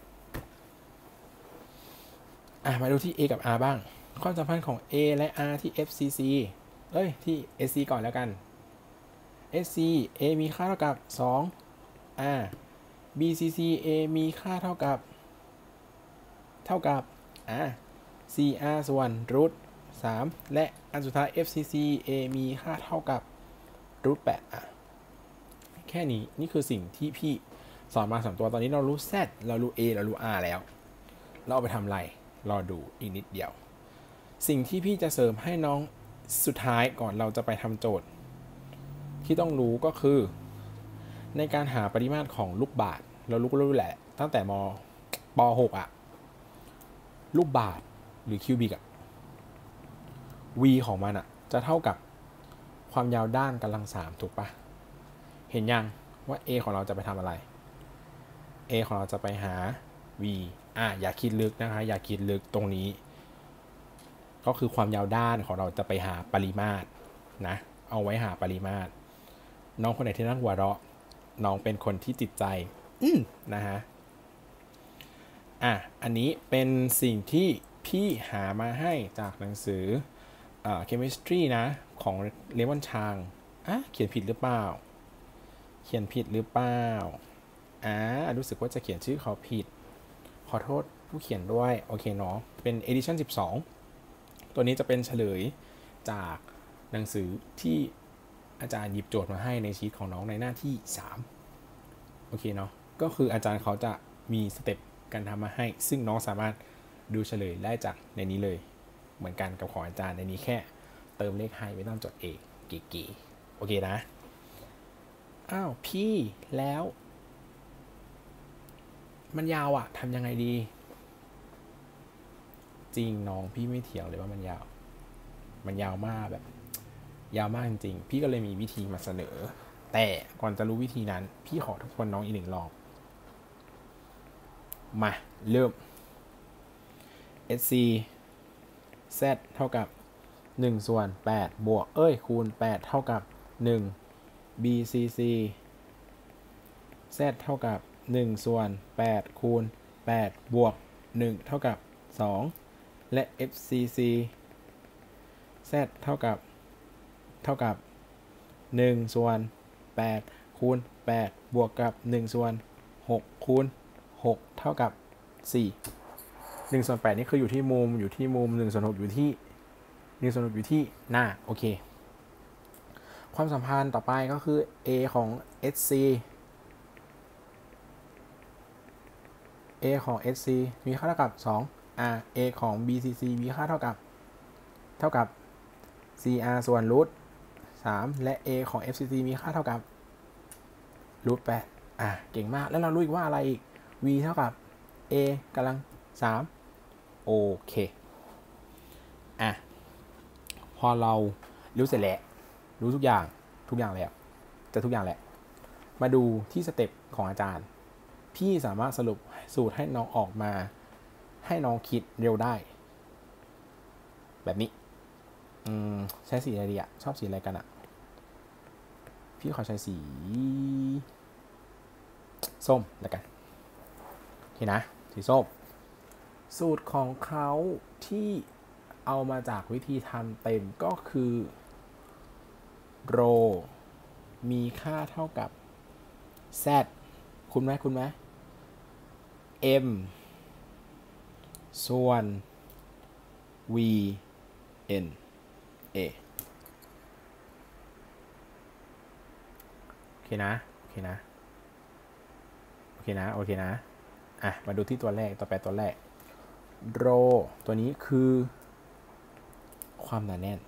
อ่ะมาดูที่ a กับ r บ้างความสัมพันธ์ของ a และ r ที่ เอฟ ซี ซี เอ้ยที่ เอส ซี ก่อนแล้วกัน เอส ซี a มีค่าเท่ากับสอง r b c c a มีค่าเท่ากับเท่ากับอ่ะ สี่ r ส่วนรูทสามและอันสุดท้าย เอฟ ซี ซี a มีค่าเท่ากับรูทแปดอ่ะแค่นี้นี่คือสิ่งที่พี่สอนมาสามตัวตอนนี้เรารู้ z เรารู้ a เรารู้ r แล้วเราเอาไปทำอะไรรอดูอีกนิดเดียวสิ่งที่พี่จะเสริมให้น้องสุดท้ายก่อนเราจะไปทำโจทย์ที่ต้องรู้ก็คือในการหาปริมาตรของลูกบาศก์เรารู้ก็รู้แหละตั้งแต่มป หก อ่ะลูกบาศก์หรือคิวบิกอ่ะ v ของมันอ่ะจะเท่ากับความยาวด้านกำลังสามถูกปะเห็นยังว่า a ของเราจะไปทำอะไร a ของเราจะไปหา v อ่ะอย่าคิดลึกนะคะอย่าคิดลึกตรงนี้ก็คือความยาวด้านของเราจะไปหาปริมาตรนะเอาไว้หาปริมาตรน้องคนไหนที่นั่งหัวเราะน้องเป็นคนที่จิตใจอืมนะฮะอ่ะอันนี้เป็นสิ่งที่พี่หามาให้จากหนังสืออ่า chemistry นะของเลมอนชางอ่ะเขียนผิดหรือเปล่าเขียนผิดหรือเปล่าอ่ารู้สึกว่าจะเขียนชื่อเขาผิดขอโทษผู้เขียนด้วยโอเคเนาะเป็น edition สิบสองตัวนี้จะเป็นเฉลยจากหนังสือที่อาจารย์หยิบโจทย์มาให้ในชีทของน้องในหน้าที่สามโอเคเนาะก็คืออาจารย์เขาจะมีสเต็ปการทำมาให้ซึ่งน้องสามารถดูเฉลยได้จากในนี้เลยเหมือนกันกับของอาจารย์ในนี้แค่เติมเลขให้ไม่ต้องจดเองเก๋ๆโอเคนะอ้าวพี่แล้วมันยาวอะทำยังไงดีจริงน้องพี่ไม่เถียงเลยว่ามันยาวมันยาวมากแบบยาวมากจริงๆพี่ก็เลยมีวิธีมาเสนอแต่ก่อนจะรู้วิธีนั้นพี่ขอทบทวนน้องอีกหนึ่งรอบมาเริ่ม เอส ซี z เท่ากับหนึ่งส่วนแปดบวกเอ้ยคูณแปดเท่ากับหนึ่ง b c c z เท่ากับหนึ่งส่วนแปดคูณแปดบวกหนึ่งเท่ากับสองและ เอฟ ซี ซี z เท่ากับเท่ากับหนึ่งส่วนแปดคูณแปดบวกกับหนึ่งส่วนหกคูณหกเท่ากับสี่ หนึ่งส่วนแปดนี่คืออยู่ที่มุมอยู่ที่มุมหนึ่งส่วนหกอยู่ที่หนึ่งส่วนหกอยู่ที่หน้าโอเคความสัมพันธ์ต่อไปก็คือ a ของ เอส ซี a ของ เอส ซี มีค่าเท่ากับสอง r a ของ b c c มีค่าเท่ากับเท่ากับ สี่ r ส่วนรูทสามและ a ของ เอฟ ซี ซี มีค่าเท่ากับรูทแปดอ่ะเก่งมากแล้วเรารู้อีกว่าอะไรอีก v เท่ากับ a กำลังสามโอเคอ่ะพอเรารู้เสร็จแล้วรู้ทุกอย่างทุกอย่างแล้วจะทุกอย่างแหละมาดูที่สเต็ปของอาจารย์พี่สามารถสรุปสูตรให้น้องออกมาให้น้องคิดเร็วได้แบบนี้อืมใช้สีอะไรดีอะชอบสีอะไรกันอะพี่ขอใช้สีส้มแล้วกันโอเคนะสีส้มสูตรของเขาที่เอามาจากวิธีทำเต็มก็คือโรมีค่าเท่ากับ z คุณไหมคุณไหม m ส่วน v n a โอเคนะโอเคนะโอเคนะโอเคนะอ่ะมาดูที่ตัวแรกตัวแปรตัวแรกโรตัวนี้คือความหนาแน่น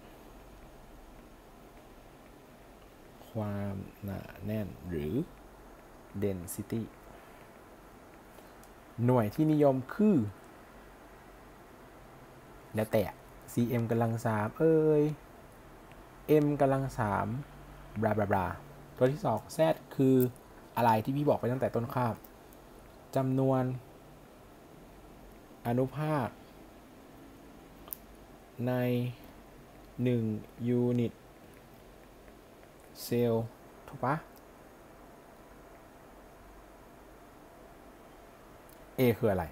ความหนาแน่นหรือ density หน่วยที่นิยมคือแล้วแต่ cm กำลังสามเอ้ย m กำลังสามบลาบลาบลาตัวที่สอง z คืออะไรที่พี่บอกไปตั้งแต่ต้นคาบจำนวนอนุภาคในหนึ่งยูนิตเซลล์ถูกปะ A คืออะไร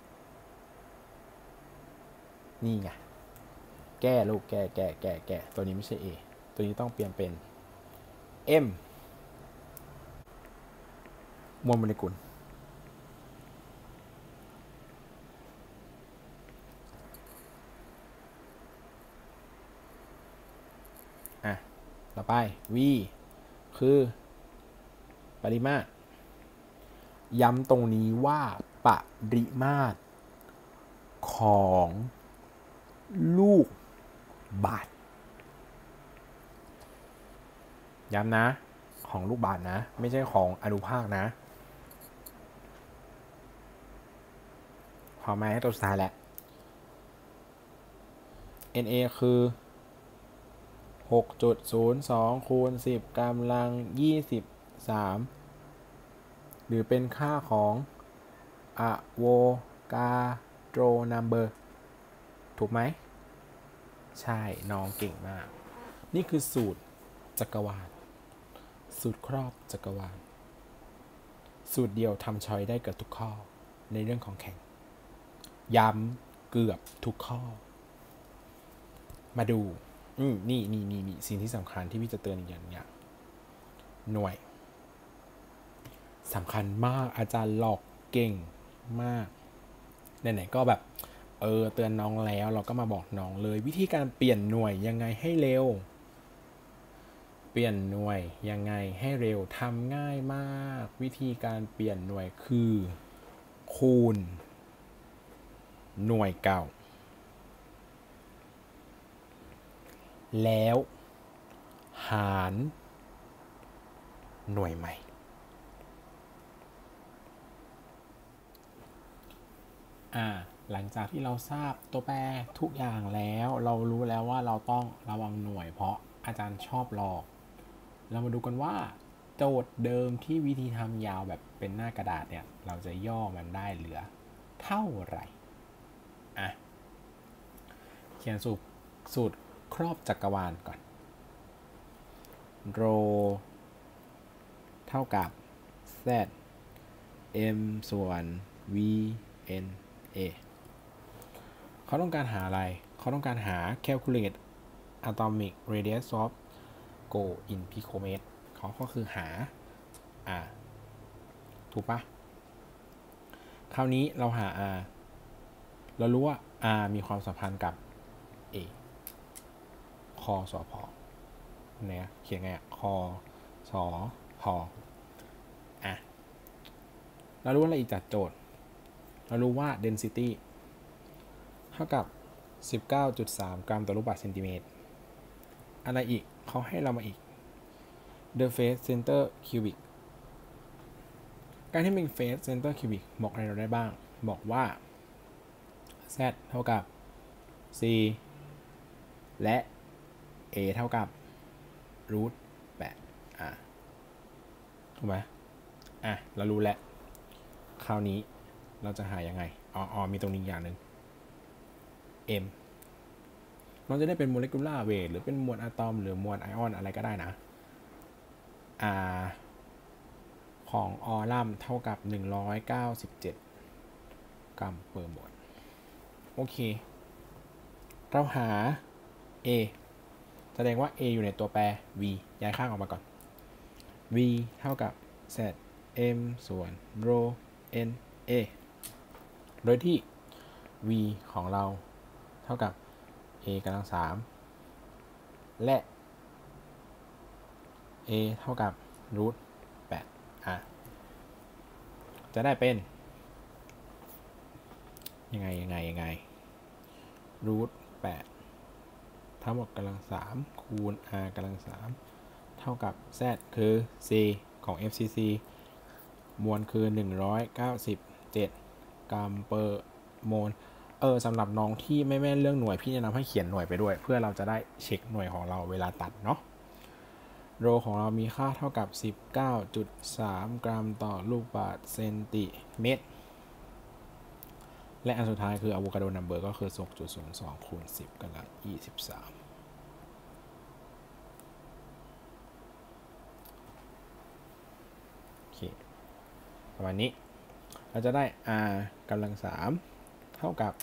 นี่ไงแก้ลูกแก้แก้แก้แก้ตัวนี้ไม่ใช่ A ตัวนี้ต้องเปลี่ยนเป็น M มวลโมเลกุลอ่ะต่อไป V คือปริมาตรย้ำตรงนี้ว่าปริมาตรของลูกบาศก์ย้ำนะของลูกบาศก์นะไม่ใช่ของอนุภาคนะพอไหมตัวสุดท้ายแหละ เอ็น เอ คือ หกจุดศูนย์สอง คูณ สิบ กำลัง ยี่สิบสาม หรือเป็นค่าของอะโวกาโดรนัมเบอร์ถูกไหมใช่น้องเก่งมากนี่คือสูตรจักรวาลสูตรครอบจักรวาลสูตรเดียวทำช้อยได้เกือบทุกข้อในเรื่องของแข่งย้ำเกือบทุกข้อมาดูอืมนี่นี่นี่นี่สิ่งที่สำคัญที่พี่จะเตือนอีกอย่างอย่างหน่วยสำคัญมากอาจารย์หลอกเก่งมากไหนๆก็แบบเออเตือนน้องแล้วเราก็มาบอกน้องเลยวิธีการเปลี่ยนหน่วยยังไงให้เร็วเปลี่ยนหน่วยยังไงให้เร็วทำง่ายมากวิธีการเปลี่ยนหน่วยคือคูณหน่วยเก่าแล้วหารหน่วยใหม่อ่าหลังจากที่เราทราบตัวแปรทุกอย่างแล้วเรารู้แล้วว่าเราต้องระวังหน่วยเพราะอาจารย์ชอบหลอกเรามาดูกันว่าโจทย์เดิมที่วิธีทำยาวแบบเป็นหน้ากระดาษเนี่ยเราจะย่อมันได้เหลือเท่าไหร่อ่ะเขียนสูตรสูตรครอบจักรวาลก่อนโรเท่ากับ z m ส่วน v n a เขาต้องการหาอะไรเขาต้องการหา calculate atomic radius of go in picometer เขาก็คือหาอ่าถูกปะคราวนี้เราหา r เรารู้ว่า r มีความสัมพันธ์กับ a คอสอพอเนี่ยเขียนไงอ่ะคอสอพออ่ะเรารู้อะไรอีกจากโจทย์เรารู้ว่า density เท่ากับ สิบเก้าจุดสาม กรัมต่อลูกบาศก์เซนติเมตรอะไรอีกเขาให้เรามาอีก the phase center cubic การที่เป็น phase center cubic บอกอะไรเราได้บ้างบอกว่า z เท่ากับ c และ a เท่ากับ รูทแปดอ่ะถูกไหมอ่ะเรารู้แล้วคราวนี้เราจะหายังไงอ๋ออ๋อมีตรงนี้อย่างหนึ่ง m น้องจะได้เป็นโมเลกุลาร์เวทหรือเป็นมวลอะตอมหรือมวลไอออนอะไรก็ได้นะ R ของออรัมเท่ากับหนึ่งร้อยเก้าสิบเจ็ดกรัมเปอร์โมลโอเคเราหา A แสดงว่า A อยู่ในตัวแปร V ย้ายข้างออกมาก่อน V เท่ากับ Z M ส่วน rho N A โดยที่ V ของเราเท่ากับ A กำลังสามและ A เท่ากับ รูทแปดอ่ะจะได้เป็นยังไงยังไงยังไงรูทแปดทั้งหมดกำลังสามคูณ r กำลังสามเท่ากับ z คือ c ของ เอฟ ซี ซี มวลคือหนึ่งร้อยเก้าสิบเจ็ดกรัมเปอร์โมลเออสำหรับน้องที่ไม่แม่นเรื่องหน่วยพี่แนะนำให้เขียนหน่วยไปด้วยเพื่อเราจะได้เช็คหน่วยของเราเวลาตัดเนาะโรของเรามีค่าเท่ากับ สิบเก้าจุดสาม กรัมต่อลูกบาศก์เซนติเมตรและอันสุดท้ายคือ Avogadro number ก็คือ หกจุดศูนย์สอง คูณ สิบกำลังยี่สิบสามโอเคประมาณนี้เราจะได้ r กำลังสามเท่ากับ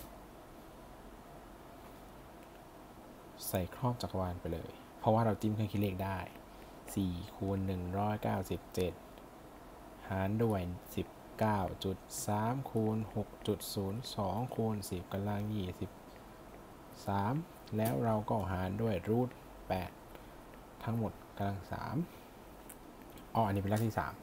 ใส่ครอบจักรวาลไปเลยเพราะว่าเราจิ้มเครื่องคิดเลขได้สี่คูณหนึ่งร้อยเก้าสิบเจ็ดหารด้วย สิบเก้าจุดสาม คูณ หกจุดศูนย์สอง คูณ สิบกำลังยี่สิบสามแล้วเราก็หารด้วยรูทแปดทั้งหมดกำลังสามอ๋ออันนี้เป็นรากที่สาม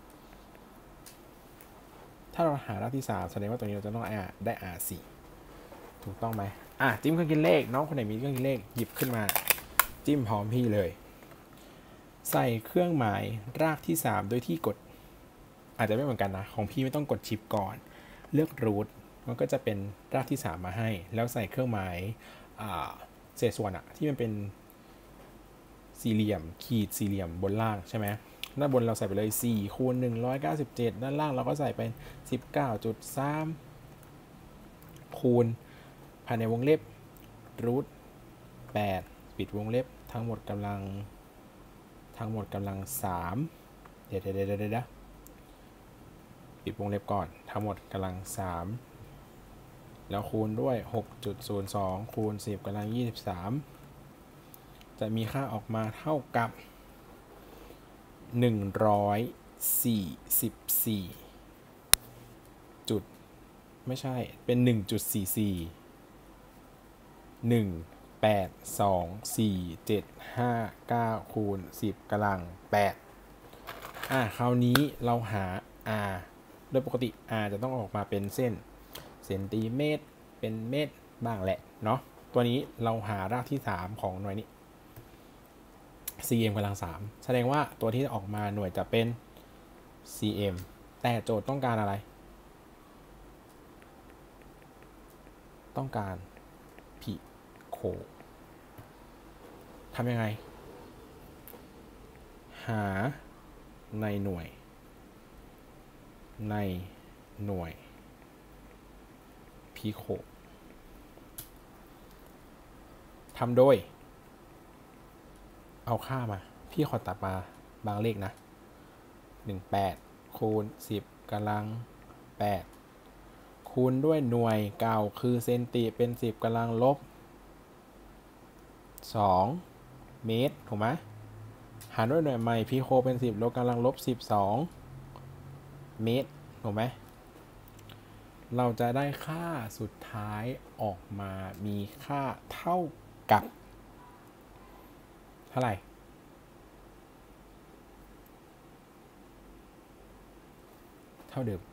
ถ้าเราหารากที่สามแสดงว่าตัวนี้เราจะต้องได้ อาร์ สี่ ถูกต้องไหมอ่ะจิ้มเครื่องคิดเลขน้องคนไหนมีเครื่องคิดเลขหยิบขึ้นมาจิ้มพร้อมพี่เลยใส่เครื่องหมายรากที่สามโดยที่กดอาจจะไม่เหมือนกันนะของพี่ไม่ต้องกดชิปก่อนเลือกรูทมันก็จะเป็นรากที่สามมาให้แล้วใส่เครื่องหมายเศษส่วนอะที่มันเป็นสี่เหลี่ยมขีดสี่เหลี่ยมบนล่างใช่ไหมด้านบนเราใส่ไปเลยสี่คูณหนึ่งร้อยเก้าสิบเจ็ดด้านล่างเราก็ใส่เป็น สิบเก้าจุดสาม คูณภายในวงเล็บรูทแปดปิดวงเล็บทั้งหมดกำลังทั้งหมดกำลังสามเดี๋ยวเดี๋ยวเดี๋ยวเดี๋ยวปิดวงเล็บก่อนทั้งหมดกำลังสามแล้วคูณด้วย หกจุดศูนย์สอง คูณ สิบกำลังยี่สิบสามจะมีค่าออกมาเท่ากับหนึ่งร้อยสี่สิบสี่จุดไม่ใช่เป็น หนึ่งจุดสี่สี่ หนึ่ง แปด สอง สี่ เจ็ด ห้า เก้า คูณ สิบกำลังแปดอ่ะคราวนี้เราหา r โดยปกติ r จะต้องออกมาเป็นเส้นเซนติเมตรเป็นเมตรบ้างแหละเนาะตัวนี้เราหารากที่สามของหน่วยนี้ ซี เอ็ม กำลังสามแสดงว่าตัวที่ออกมาหน่วยจะเป็น ซี เอ็ม แต่โจทย์ต้องการอะไรต้องการพิโคทำยังไงหาในหน่วยในหน่วยพิโคทำโดยเอาค่ามาพี่ขอตัดมาบางเลขนะหนึ่ง แปดคูณสิบกำลังแปดคูณด้วยหน่วยเก่าคือเซนติเป็นสิบกำลังลบสองเมตรถูกไหมหารด้วยหน่วยใหม่พิโคเป็นสิบลบกำลังลบสิบสองเมตรถูกไหมเราจะได้ค่าสุดท้ายออกมามีค่าเท่ากับเท่าไหร่เท่าเดิม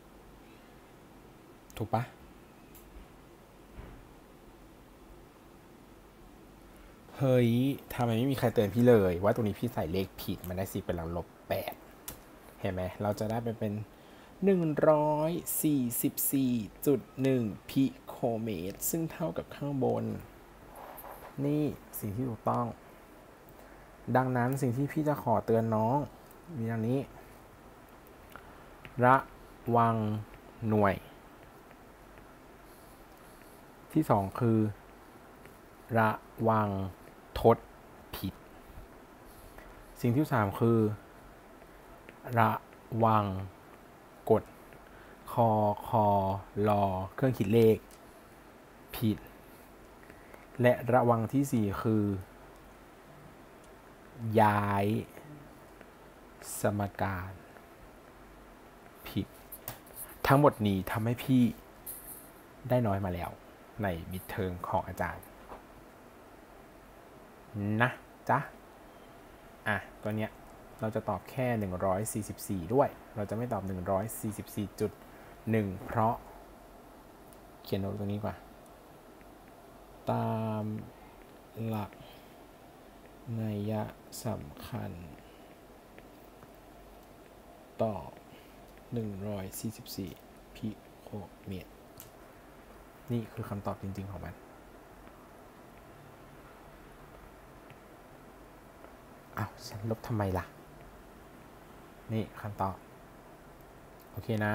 ถูกปะเฮ้ยทำไมไม่มีใครเตือนพี่เลยว่าตรงนี้พี่ใส่เลขผิดมันได้สิบเป็นหลังลบแปดเห็นไหมเราจะได้ไปเป็นหนึ่งร้อยสี่สิบสี่จุดหนึ่ง พิโคเมตรซึ่งเท่ากับข้างบนนี่สิ่งที่ถูกต้องดังนั้นสิ่งที่พี่จะขอเตือนน้องมีอย่างนี้ระวังหน่วยที่สองคือระวังทดผิดสิ่งที่สามคือระวังกดคอคอลอเครื่องคิดเลขผิดและระวังที่สี่คือย้ายสมการผิดทั้งหมดนี้ทำให้พี่ได้น้อยมาแล้วในมิดเทอมของอาจารย์นะจ๊ะอ่ะตัวเนี้ยเราจะตอบแค่หนึ่งร้อยสี่สิบสี่ด้วยเราจะไม่ตอบหนึ่งร้อยสี่สิบสี่จุดหนึ่ง เพราะเขียนโน้ตตรงนี้กว่าตามหลักนัยสำคัญตอบหนึ่งร้อยสี่สิบสี่พิโคเมียนี่คือคำตอบจริงๆของมันอ้าวฉันลบทำไมล่ะนี่คำตอบโอเคนะ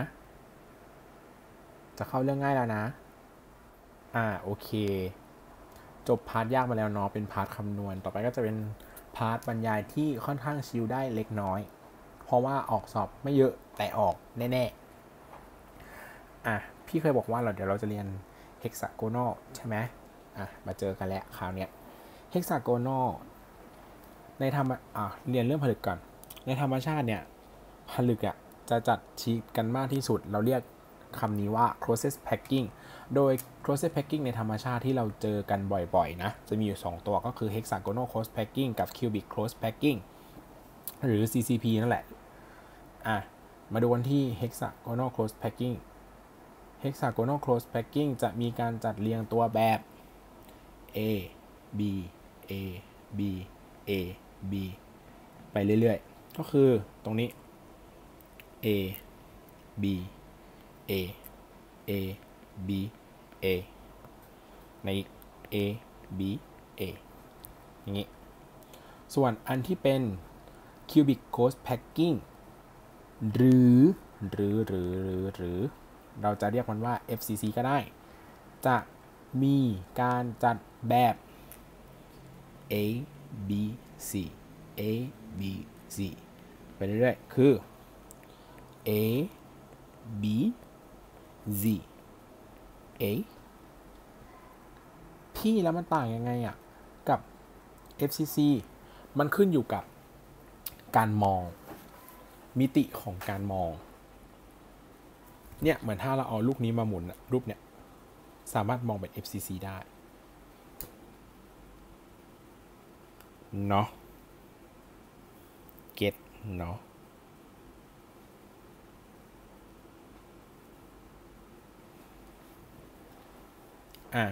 จะเข้าเรื่องง่ายแล้วนะอ่าโอเคจบพาร์ทยากมาแล้วเนาะเป็นพาร์ทคำนวณต่อไปก็จะเป็นพาร์ทบรรยายที่ค่อนข้างชิลได้เล็กน้อยเพราะว่าออกสอบไม่เยอะแต่ออกแน่ๆอ่ะพี่เคยบอกว่าเราเดี๋ยวเราจะเรียน hexagonal ใช่ไหมอ่ะมาเจอกันแล้วคราวเนี้ย hexagonal ในธรรมอ่ะเรียนเรื่องผลึกก่อนในธรรมชาติเนี่ยผลึกอ่ะจะจัดชีดกันมากที่สุดเราเรียกคำนี้ว่า closest packing โดย closest packing ในธรรมชาติที่เราเจอกันบ่อยๆนะจะมีอยู่สองตัวก็คือ hexagonal close packing กับ cubic close packing หรือ ซี ซี พี นั่นแหละอ่ะมาดูกันที่ hexagonal close packing hexagonal close packing จะมีการจัดเรียงตัวแบบ A B A B A B ไปเรื่อยๆก็คือตรงนี้ A B A A B A ใน A B A อย่างนี้ส่วนอันที่เป็น cubic close packing หรือหรือหรือหรือหรือเราจะเรียกมันว่า เอฟ ซี ซี ก็ได้จะมีการจัดแบบ A B C A B C ไปเรื่อยๆคือ A B Z A พี่แล้วมันต่างยังไงอ่ะกับ เอฟ ซี ซี มันขึ้นอยู่กับการมองมิติของการมองเนี่ยเหมือนถ้าเราเอาลูกนี้มาหมุนรูปเนี่ยสามารถมองเป็น เอฟ ซี ซี ได้เนาะเก็ตเนาะอ่ะ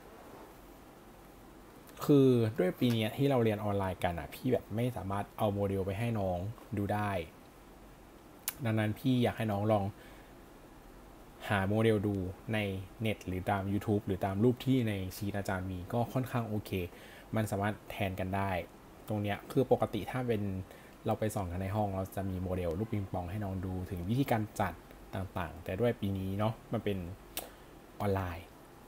คือด้วยปีนี้ที่เราเรียนออนไลน์กันอ่ะพี่แบบไม่สามารถเอาโมเดลไปให้น้องดูได้ดังนั้นพี่อยากให้น้องลองหาโมเดลดูในเน็ตหรือตาม YouTube หรือตามรูปที่ในชีทอาจารย์มีก็ค่อนข้างโอเคมันสามารถแทนกันได้ตรงเนี้ยคือปกติถ้าเป็นเราไปสอนกันในห้องเราจะมีโมเดลลูกปิงปองให้น้องดูถึงวิธีการจัดต่างๆแต่ด้วยปีนี้เนาะมันเป็นออนไลน์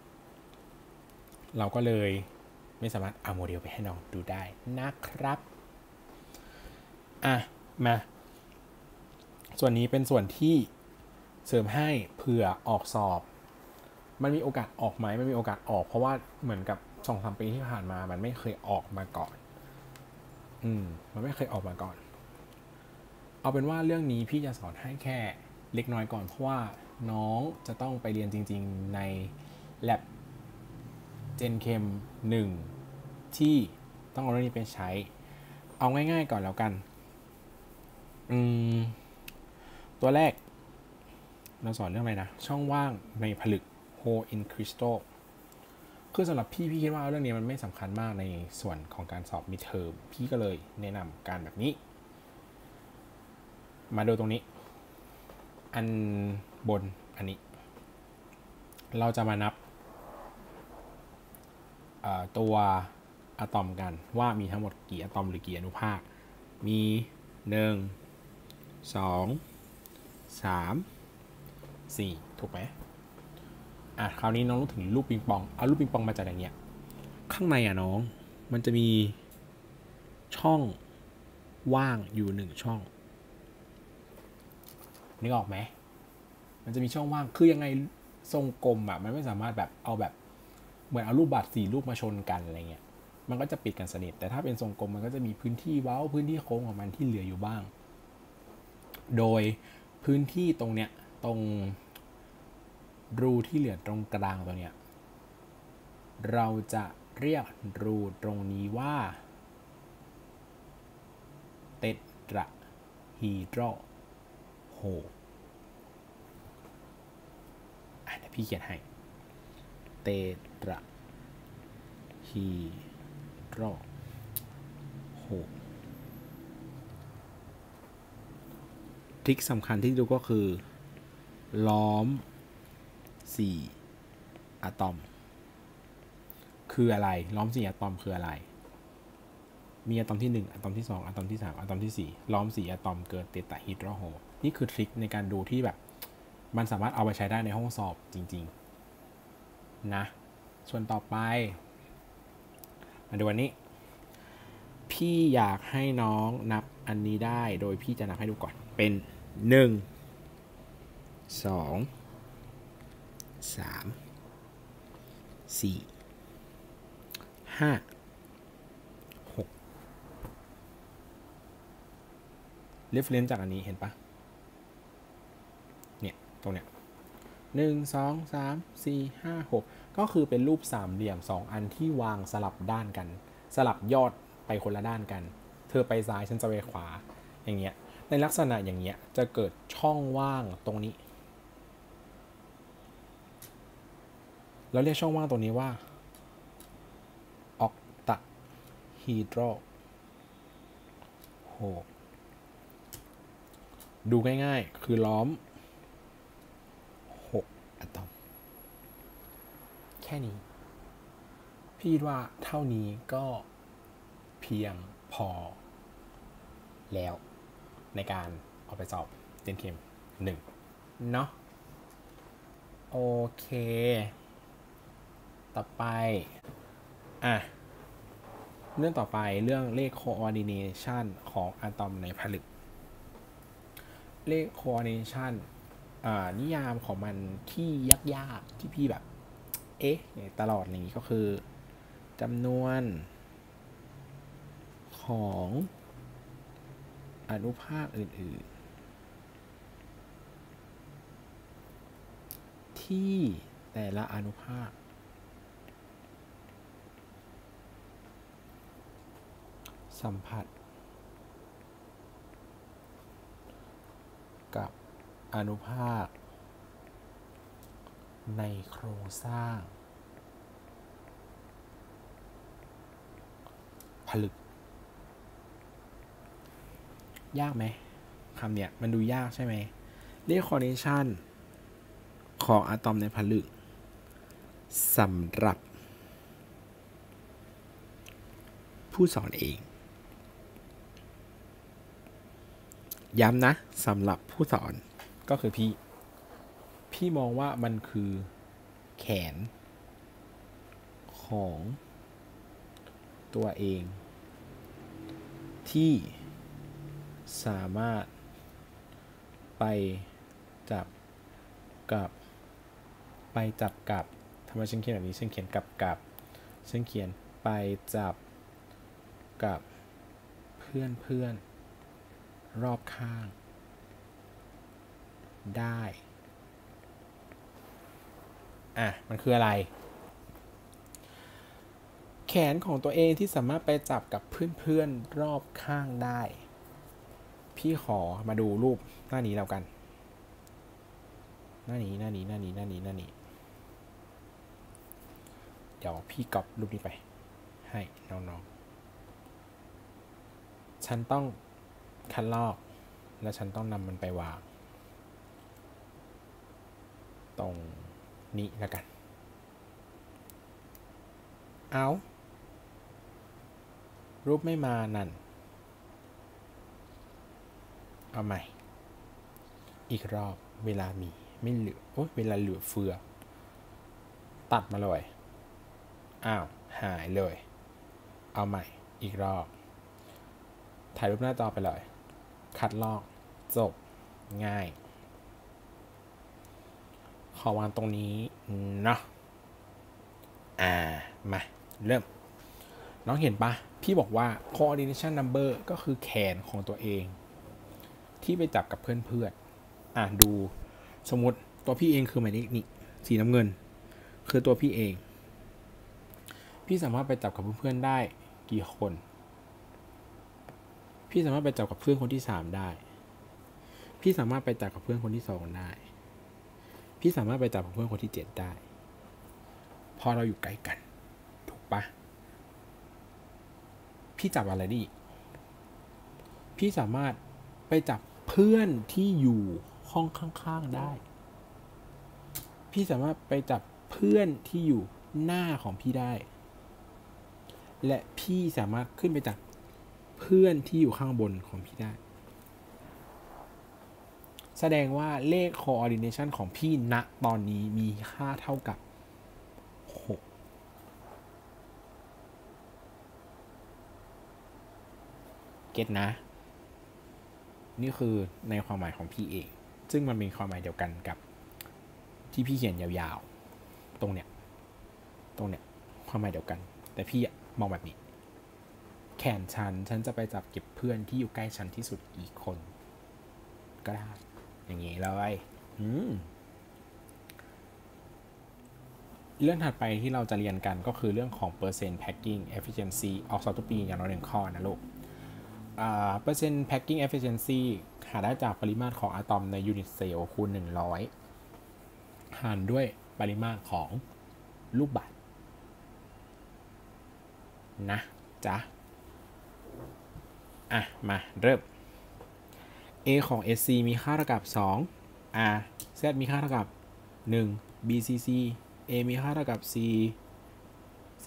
เราก็เลยไม่สามารถเอาโมเดลไปให้น้องดูได้นะครับอ่ะมาส่วนนี้เป็นส่วนที่เสริมให้เผื่อออกสอบมันมีโอกาสออกไหมมันมีโอกาสออกเพราะว่าเหมือนกับ สองถึงสาม ปีที่ผ่านมามันไม่เคยออกมาก่อนอืมมันไม่เคยออกมาก่อนเอาเป็นว่าเรื่องนี้พี่จะสอนให้แค่เล็กน้อยก่อนเพราะว่าน้องจะต้องไปเรียนจริงๆใน lab Gen Chem หนึ่งที่ต้องเอาเรื่องนี้ไปใช้เอาง่ายๆก่อนแล้วกันอืมตัวแรกเราสอนเรื่องอะไรนะช่องว่างในผลึก hole in crystal คือสำหรับพี่พี่คิดว่าเรื่องนี้มันไม่สำคัญมากในส่วนของการสอบ midterm พี่ก็เลยแนะนำการแบบนี้มาดูตรงนี้อันบนอันนี้เราจะมานับตัวอะตอมกันว่ามีทั้งหมดกี่อะตอมหรือกี่อนุภาคมีหนึ่ง สอง สาม สี่ถูกไหมอ่ะคราวนี้น้องรู้ถึงลูกปิงปองเอาลูกปิงปองมาจากอย่างเงี้ยข้างในอ่ะน้องมันจะมีช่องว่างอยู่หนึ่งช่องนึกออกไหมมันจะมีช่องว่างคือยังไงทรงกลมอ่ะมันไม่สามารถแบบเอาแบบเหมือนเอารูปบัตรสี่รูปมาชนกันอะไรเงี้ยมันก็จะปิดกันสนิทแต่ถ้าเป็นทรงกลมมันก็จะมีพื้นที่เว้าพื้นที่โค้งของมันที่เหลืออยู่บ้างโดยพื้นที่ตรงเนี้ยตรงรูที่เหลือตรงกลางตัวเนี้ยเราจะเรียกรูตรงนี้ว่าเตตราฮีดรอโฮอ่ะเดี๋ยวพี่เขียนให้เตตราฮีดรอโฮทริคสำคัญที่ดูก็คือล้อมสี่อะตอมคืออะไรล้อมสี่อะตอมคืออะไรมีอะตอมที่หนึ่งอะตอมที่สองอะตอมที่สามอะตอมที่สี่ล้อมสี่อะตอมเกิดเตตราฮีดรอโฮนี่คือทริคในการดูที่แบบมันสามารถเอาไปใช้ได้ในห้องสอบจริงๆนะส่วนต่อไปมาดูวันนี้พี่อยากให้น้องนับอันนี้ได้โดยพี่จะนับให้ดูก่อนเป็นหนึ่ง สอง สาม สี่ ห้า หก reference จากอันนี้เห็นปะเนี่ยตรงเนี้ยหนึ่ง สอง สาม สี่ ห้า หกก็คือเป็นรูปสามเหลี่ยมสองอันที่วางสลับด้านกันสลับยอดไปคนละด้านกันเธอไปซ้ายฉันจะไปขวาอย่างเงี้ยในลักษณะอย่างเงี้ยจะเกิดช่องว่างตรงนี้เราเรียกช่องว่างตรงนี้ว่าออกตะฮีดรอโฮดูง่ายๆคือล้อมหกอะตอมแค่นี้พี่ว่าเท่านี้ก็เพียงพอแล้วในการเอาไปสอบเต็มเข็มหนึ่งเนาะโอเคต่อไปอ่ะเรื่องต่อไปเรื่องเลข coordination ของอะตอมในผลึกเลข coordination อ่านิยามของมันที่ยากๆที่พี่แบบเอ๊ะตลอดอย่างนี้ก็คือจำนวนของอนุภาคอื่นๆที่แต่ละอนุภาคสัมผัสกับอนุภาคในโครงสร้างผลึกยากไหมคำเนี้ยมันดูยากใช่ไหมเรียก coordination ของอะตอมในผลึกสำหรับผู้สอนเองย้ำนะสำหรับผู้สอนก็คือพี่พี่มองว่ามันคือแขนของตัวเองที่สามารถไปจับกับไปจับกับทำไมฉันเขียนแบบนี้ฉันเขียนกับกับฉันเขียนไปจับกับเพื่อนเพื่อนรอบข้างได้อ่ะมันคืออะไรแขนของตัวเองที่สามารถไปจับกับเพื่อนๆรอบข้างได้พี่ขอมาดูรูปหน้านี้แล้วกันหน้านี้หน้านี้หน้านี้หน้านี้หน้านี้เดี๋ยวพี่ก๊อปรูปนี้ไปให้น้องๆฉันต้องคัดลอกและฉันต้องนำมันไปวางตรงนี้แล้วกันเอารูปไม่มานั่นเอาใหม่อีกรอบเวลามีไม่เหลือโอ๊ยเวลาเหลือเฟือตัดมาเลยอ้าวหหายเลยเอาใหม่อีกรอบถ่ายรูปหน้าจอไปเลยคัดลอกจบง่ายขอวางตรงนี้เนาะอ่ามาเริ่มน้องเห็นปะพี่บอกว่า coordination number ก็คือแขนของตัวเองที่ไปจับกับเพื่อนๆอ่ะดูสมมติตัวพี่เองคือหมายเลขนี่สีน้ำเงินคือตัวพี่เองพี่สามารถไปจับกับเพื่อนๆได้กี่คนพี่สามารถไปจับกับเพื่อนคนที่สามได้พี่สามารถไปจับกับเพื่อนคนที่สองได้พี่สามารถไปจับกับเพื่อนคนที่เจ็ดได้พอเราอยู่ใกล้กันถูกปะพี่จับอะไรดิพี่สามารถไปจับเพื่อนที่อยู่ห้องข้างๆได้พี่สามารถไปจับเพื่อนที่อยู่หน้าของพี่ได้และพี่สามารถขึ้นไปจับเพื่อนที่อยู่ข้างบนของพี่ได้แสดงว่าเลข coordination ของพี่ณตอนนี้มีค่าเท่ากับหกเก็ทนะนี่คือในความหมายของพี่เองซึ่งมันเป็นความหมายเดียวกันกับที่พี่เขียนยาวๆตรงเนี้ยตรงเนี้ยความหมายเดียวกันแต่พี่มองแบบนี้แขนฉันฉันจะไปจับเก็บเพื่อนที่อยู่ใกล้ฉันที่สุดอีกคนก็ได้อย่างนี้เลยอืมเรื่องถัดไปที่เราจะเรียนกันก็คือเรื่องของ percent packing efficiency ออกสอบทุกปีอย่างน้อยหนึ่งข้อนะลูกเปอร์เซ็นต์ packing efficiency หาได้จากปริมาตรของอะตอมในยูนิตเซลล์คูณหนึ่งร้อยหารด้วยปริมาตรของลูกบาศก์นะจ๊ะอ่ะมาเริ่ม A ของ เอส ซี มีค่าเท่ากับ สอง R Z มีค่าเท่ากับ หนึ่ง B C C A มีค่าเท่ากับ สี่ C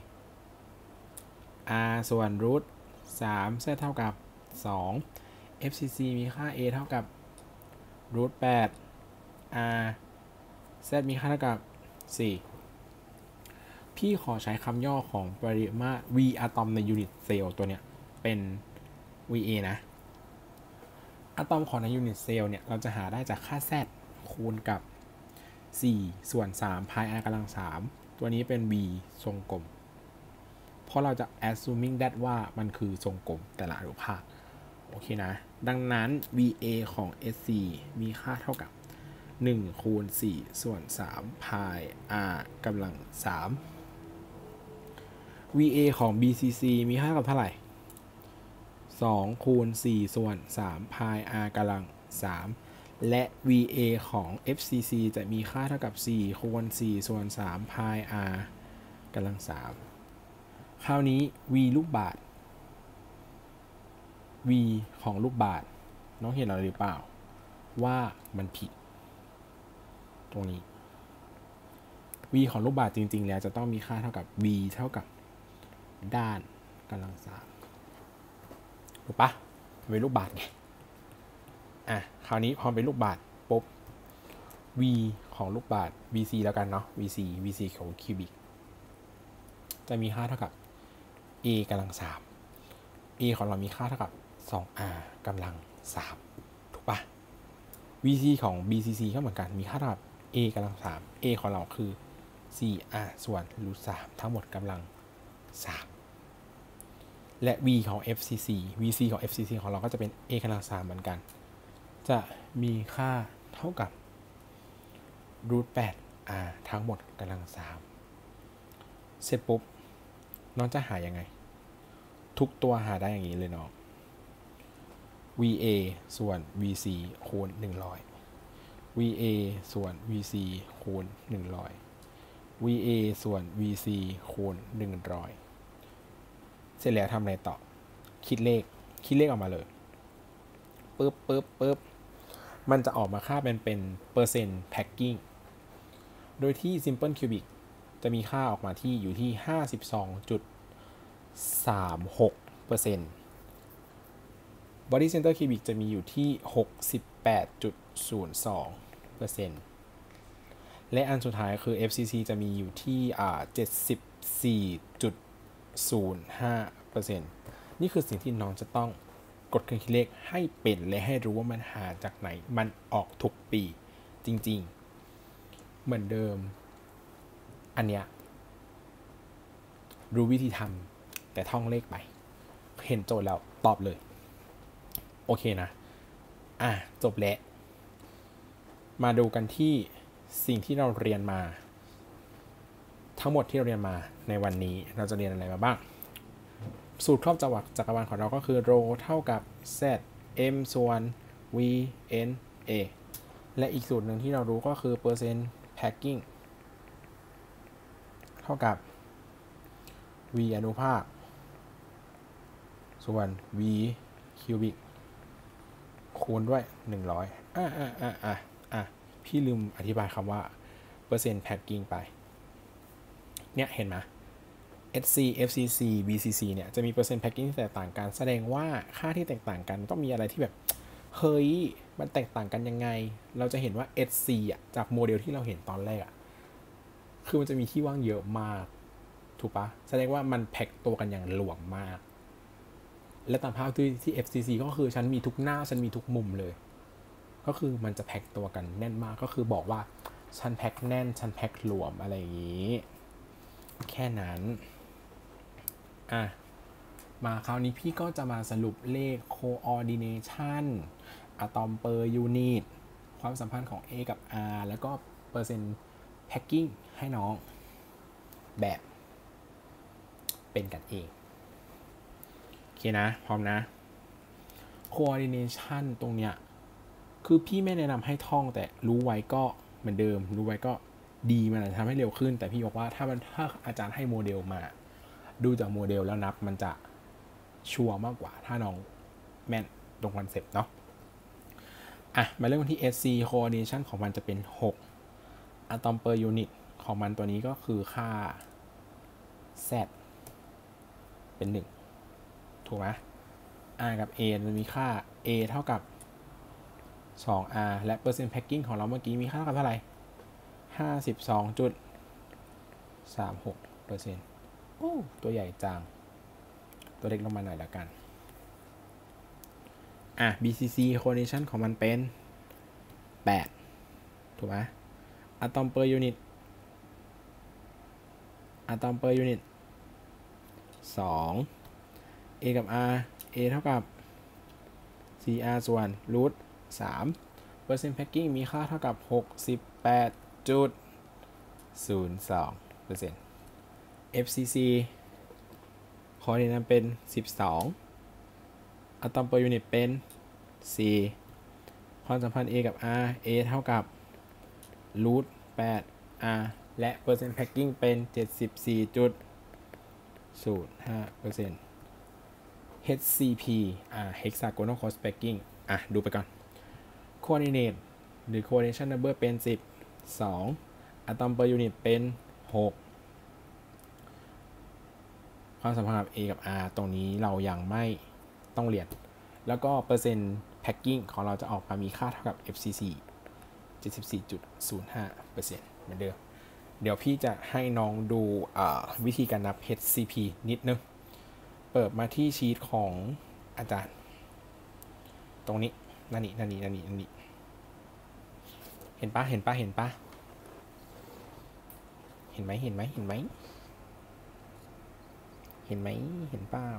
R ส่วนรูทสาม Z เท่ากับ สอง F C C มีค่า A เท่ากับรูทแปด R Z มีค่าเท่ากับ สี่ พี่ขอใช้คำย่อของปริมาตร V อะตอมในยูนิตเซลล์ตัวเนี้ยเป็น วี เอ นะอะตอมของในยูนิตเซลล์เนี่ยเราจะหาได้จากค่า Z คูณกับสี่ส่วนสาม pi r กำลังสามตัวนี้เป็น V ทรงกลมเพราะเราจะ assuming that ว่ามันคือทรงกลมแต่ละอนุภาคโอเคนะดังนั้น วี เอ ของ เอส ซี มีค่าเท่ากับหนึ่งคูณสี่ส่วนสาม pi r กำลังสาม วี เอ ของ บี ซี ซี มีค่าเท่ากับเท่าไหร่สองคูณสี่ส่วนสาม pi r กำลังสามและ วี เอ ของ เอฟ ซี ซี จะมีค่าเท่ากับสี่คูณสี่ส่วนสาม pi r กำลังสามคราวนี้ v ลูกบาศก์ v ของลูกบาศก์น้องเห็นอะไรหรือเปล่าว่ามันผิดตรงนี้ v ของลูกบาศก์จริงๆแล้วจะต้องมีค่าเท่ากับ v เท่ากับด้านกำลังสามถูกปะเป็นลูกบาศก์ไงอ่ะคราวนี้พอเป็นลูกบาศก์ปุ๊บ v ของลูกบาศก์ vc แล้วกันเนาะ vc vc ของคิวบิกจะมีค่าเท่ากับ a กำลังสาม a ของเรามีค่าเท่ากับ สอง r กำลังสามถูกปะ vc ของ bcc ก็เหมือนกันมีค่าเท่ากับ a กำลังสาม a ของเราคือ สี่ r ส่วนรูทสามทั้งหมดกำลังสามและ v ของ เอฟ ซี ซี vc ของ เอฟ ซี ซี ของเราก็จะเป็น a กำลังสามเหมือนกันจะมีค่าเท่ากับรูทแปด r ทั้งหมดกำลังสามเสร็จปุ๊บน้องจะหายังไงทุกตัวหาได้อย่างนี้เลยเนาะ วี เอ ส่วน วี ซี คูณหนึ่งร้อย วี เอ ส่วน วี ซี คูณหนึ่งร้อย วี เอ ส่วน วี ซี คูณหนึ่งร้อยเสร็จแล้วทำอะไรต่อคิดเลขคิดเลขออกมาเลยปึ๊บปึ๊บปึ๊บมันจะออกมาค่าเป็นเป็นเปอร์เซ็นต์ packing โดยที่ simple cubic จะมีค่าออกมาที่อยู่ที่ ห้าสิบสองจุดสามหกเปอร์เซ็นต์ body center cubic จะมีอยู่ที่ หกสิบแปดจุดศูนย์สองเปอร์เซ็นต์ และอันสุดท้ายคือ เอฟ ซี ซี จะมีอยู่ที่อ่า เจ็ดสิบสี่จุดศูนย์ห้าเปอร์เซ็นต์ นี่คือสิ่งที่น้องจะต้องกดเครื่องคิดเลขให้เป็นและให้รู้ว่ามันหาจากไหนมันออกทุกปีจริงๆเหมือนเดิมอันเนี้ยรู้วิธีทำแต่ท่องเลขไปเห็นโจทย์แล้วตอบเลยโอเคนะอ่ะจบแล้วมาดูกันที่สิ่งที่เราเรียนมาทั้งหมดที่เราเรียนมาในวันนี้เราจะเรียนอะไรมาบ้างสูตรครอบจักรวาลจักรวาลของเราก็คือ rho เท่ากับ z m ส่วน v n a และอีกสูตรหนึ่งที่เรารู้ก็คือเปอร์เซ็นต์ packing เท่ากับ v อนุภาคส่วน v คิวบิกคูณด้วยหนึ่งร้อยอ่ะอ่ะอ่ะอ่ะอ่ะพี่ลืมอธิบายคำว่าเปอร์เซ็นต์ packing ไปเนี่ยเห็นไหม เอช ซี เอฟ ซี ซี บี ซี ซี เนี่ยจะมีเปอร์เซ็นต์ packing ที่แตกต่างกันแสดงว่าค่าที่แตกต่างกันต้องมีอะไรที่แบบเฮ้ยมันแตกต่างกันยังไงเราจะเห็นว่า เอช ซี อ่ะจากโมเดลที่เราเห็นตอนแรกอ่ะคือมันจะมีที่ว่างเยอะมากถูกปะแสดงว่ามันแพ็คตัวกันอย่างหลวมมากและตามภาพที่ที่ เอฟ ซี ซี ก็คือฉันมีทุกหน้าฉันมีทุกมุมเลยก็คือมันจะแพ็คตัวกันแน่นมากก็คือบอกว่าฉันแพ็คแน่นฉันแพ็คหลวมอะไรอย่างนี้แค่นั้นอ่ะมาคราวนี้พี่ก็จะมาสรุปเลข coordination atom per unit ความสัมพันธ์ของ A กับ R แล้วก็เปอร์เซ็นต์ packing ให้น้องแบบเป็นกันเองโอเคนะพร้อมนะ coordination ตรงเนี้ยคือพี่ไม่แนะนำให้ท่องแต่รู้ไว้ก็เหมือนเดิมรู้ไว้ก็ดีมันจะทำให้เร็วขึ้นแต่พี่บอกว่าถ้ามันถ้าอาจารย์ให้โมเดลมาดูจากโมเดลแล้วนับมันจะชัวร์มากกว่าถ้าน้องแม่นตรงคอนเซ็ปต์เนาะอ่ะมาเริ่มที่ เอส ซี coordination ของมันจะเป็นหก atom per unit ของมันตัวนี้ก็คือค่า z เป็นหนึ่งถูกไหม r กับ a มันมีค่า a เท่ากับสอง r และเปอร์เซ็นต์ packing ของเราเมื่อกี้มีค่าเท่ากับเท่าไหร่ ห้าสิบสองจุดสามหกเปอร์เซ็นต์ โอ้ตัวใหญ่จังตัวเล็กลงมาหน่อยละกันอ่ะ บี ซี ซี coordination ของมันเป็นแปดถูกไหม atom per unit atom per unit สอง a กับ r a เท่ากับ สี่ r ส่วนรูทสามเปอร์เซ็นต์ packing มีค่าเท่ากับ หกสิบแปดจุดศูนย์สองเปอร์เซ็นต์ เอฟ ซี ซี coordination เป็นสิบสอง atom per unit เป็นสี่ความสัมพันธ์ a กับ r a เท่ากับรูทแปด r และเปอร์เซ็นต์ packing เป็น เจ็ดสิบสี่จุดศูนย์ห้าเปอร์เซ็นต์ เอช ซี พี อ่า hexagonal cross packing อ่ะดูไปก่อน coordinate หรือ coordination number เป็นสิบสอง atom per unit เป็นหกความสัมพันธ์กับ A กับ R ตรงนี้เรายังไม่ต้องเรียนแล้วก็เปอร์เซ็นต์ packing ของเราจะออกมามีค่าเท่ากับ เอฟ ซี ซี เจ็ดสิบสี่จุดศูนย์ห้าเปอร์เซ็นต์ เหมือนเดิมเดี๋ยวพี่จะให้น้องดูวิธีการนับ เอช ซี พี นิดนึงเปิดมาที่ชีทของอาจารย์ตรงนี้นั่นนี่นั่นนี่นั่นนี่นั่นนี่เห็นปะเห็นปะเห็นปะเห็นไหมเห็นไหมเห็นไหมเห็นไหมเห็นเปล่า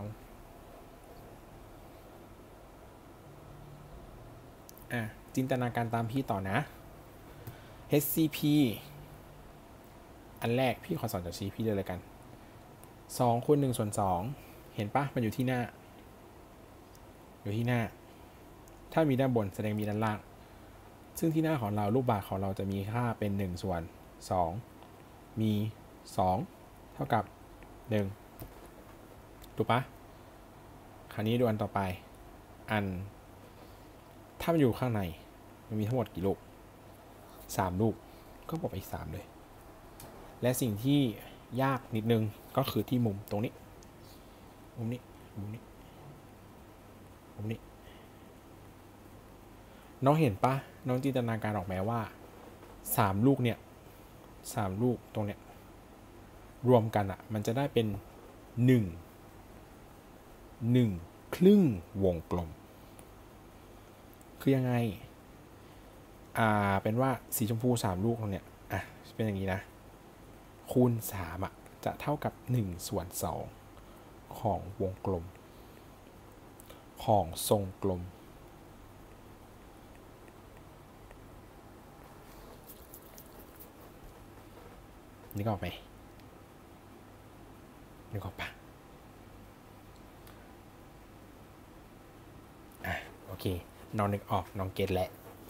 อ่ะจินตนาการตามพี่ต่อนะ เอช ซี พี อันแรกพี่ขอสอนจากชีทพี่เลยเลยกันสองคูณหนึ่งส่วนสองเห็นปะมันอยู่ที่หน้าอยู่ที่หน้าถ้ามีด้านบนแสดงมีด้านล่างซึ่งที่หน้าของเรารูปบาศก์ของเราจะมีค่าเป็นหนึ่งส่วนสองมีสองเท่ากับหนึ่งถูกปะคราวนี้ดูอันต่อไปอันถ้ามันอยู่ข้างในมันมีทั้งหมดกี่ลูกสามลูกก็บอกไปอีกสามเลยและสิ่งที่ยากนิดนึงก็คือที่มุมตรงนี้มุมนี้มุมนี้มุมนี้น้องเห็นปะน้องจินตนาการออกไหมว่าสามลูกเนี่ยสามลูกตรงเนี้ยรวมกันอ่ะมันจะได้เป็นหนึ่ง หนึ่งครึ่งวงกลมคือยังไงอ่าเป็นว่าสีชมพูสามลูกตรงเนี้ยอ่ะเป็นอย่างนี้นะคูณสามอ่ะจะเท่ากับหนึ่งส่วนสองของวงกลมของทรงกลมนึกออกไหมนึกออกปะอ่ะโอเคน้องนึกออกน้องเก็ตแหละ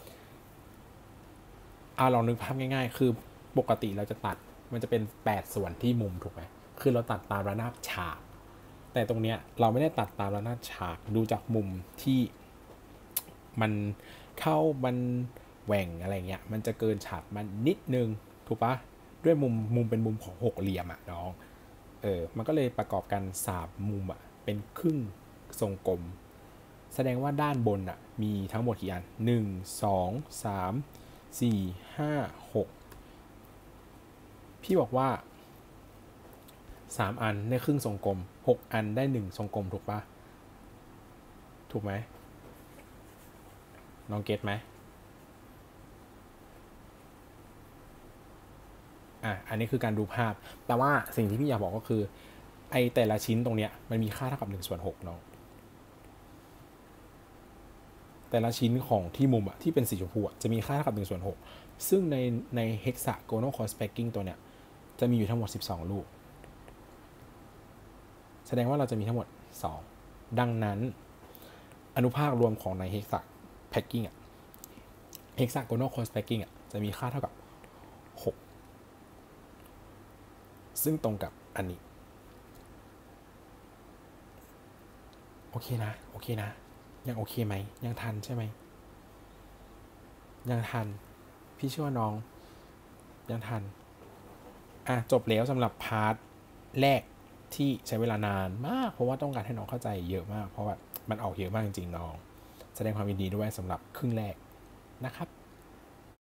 เอาลองนึกภาพง่ายๆคือปกติเราจะตัดมันจะเป็นแปดส่วนที่มุมถูกไหมคือเราตัดตามระนาบฉากแต่ตรงเนี้ยเราไม่ได้ตัดตามระนาบฉากดูจากมุมที่มันเข้ามันแหว่งอะไรเงี้ยมันจะเกินฉากมันนิดนึงถูกปะด้วยมุมมุมเป็นมุมของหกเหลี่ยมอะน้องเออมันก็เลยประกอบกันสามมุมอะเป็นครึ่งทรงกลมแสดงว่าด้านบนอะมีทั้งหมดกี่อันหนึ่ง สอง สาม สี่ ห้า หกพี่บอกว่าสามอันได้ครึ่งทรงกลมหกอันได้หนึ่งทรงกลมถูกปะถูกไหมน้องเก็ตไหมอ่ะอันนี้คือการดูภาพแต่ว่าสิ่งที่พี่อยากบอกก็คือไอแต่ละชิ้นตรงเนี้ยมันมีค่าเท่ากับหนึ่งส่วนหกเนาะแต่ละชิ้นของที่มุมอะที่เป็นสีชมพูจะมีค่าเท่ากับหนึ่งส่วนหกซึ่งในใน hexagonal cross packing ตัวเนี้ยจะมีอยู่ทั้งหมดสิบสองลูกแสดงว่าเราจะมีทั้งหมดสองดังนั้นอนุภาครวมของใน hexa packing อะ hexagonal cross packing อะจะมีค่าเท่ากับหกซึ่งตรงกับอันนี้โอเคนะโอเคนะยังโอเคไหมยังทันใช่ไหมยังทันพี่เชื่อว่าน้องยังทันอ่ะจบแล้วสำหรับพาร์ทแรกที่ใช้เวลานานมากเพราะว่าต้องการให้น้องเข้าใจเยอะมากเพราะว่ามันออกเยอะมากจริงๆน้องแสดงความยินดีด้วยสำหรับครึ่งแรกนะครับ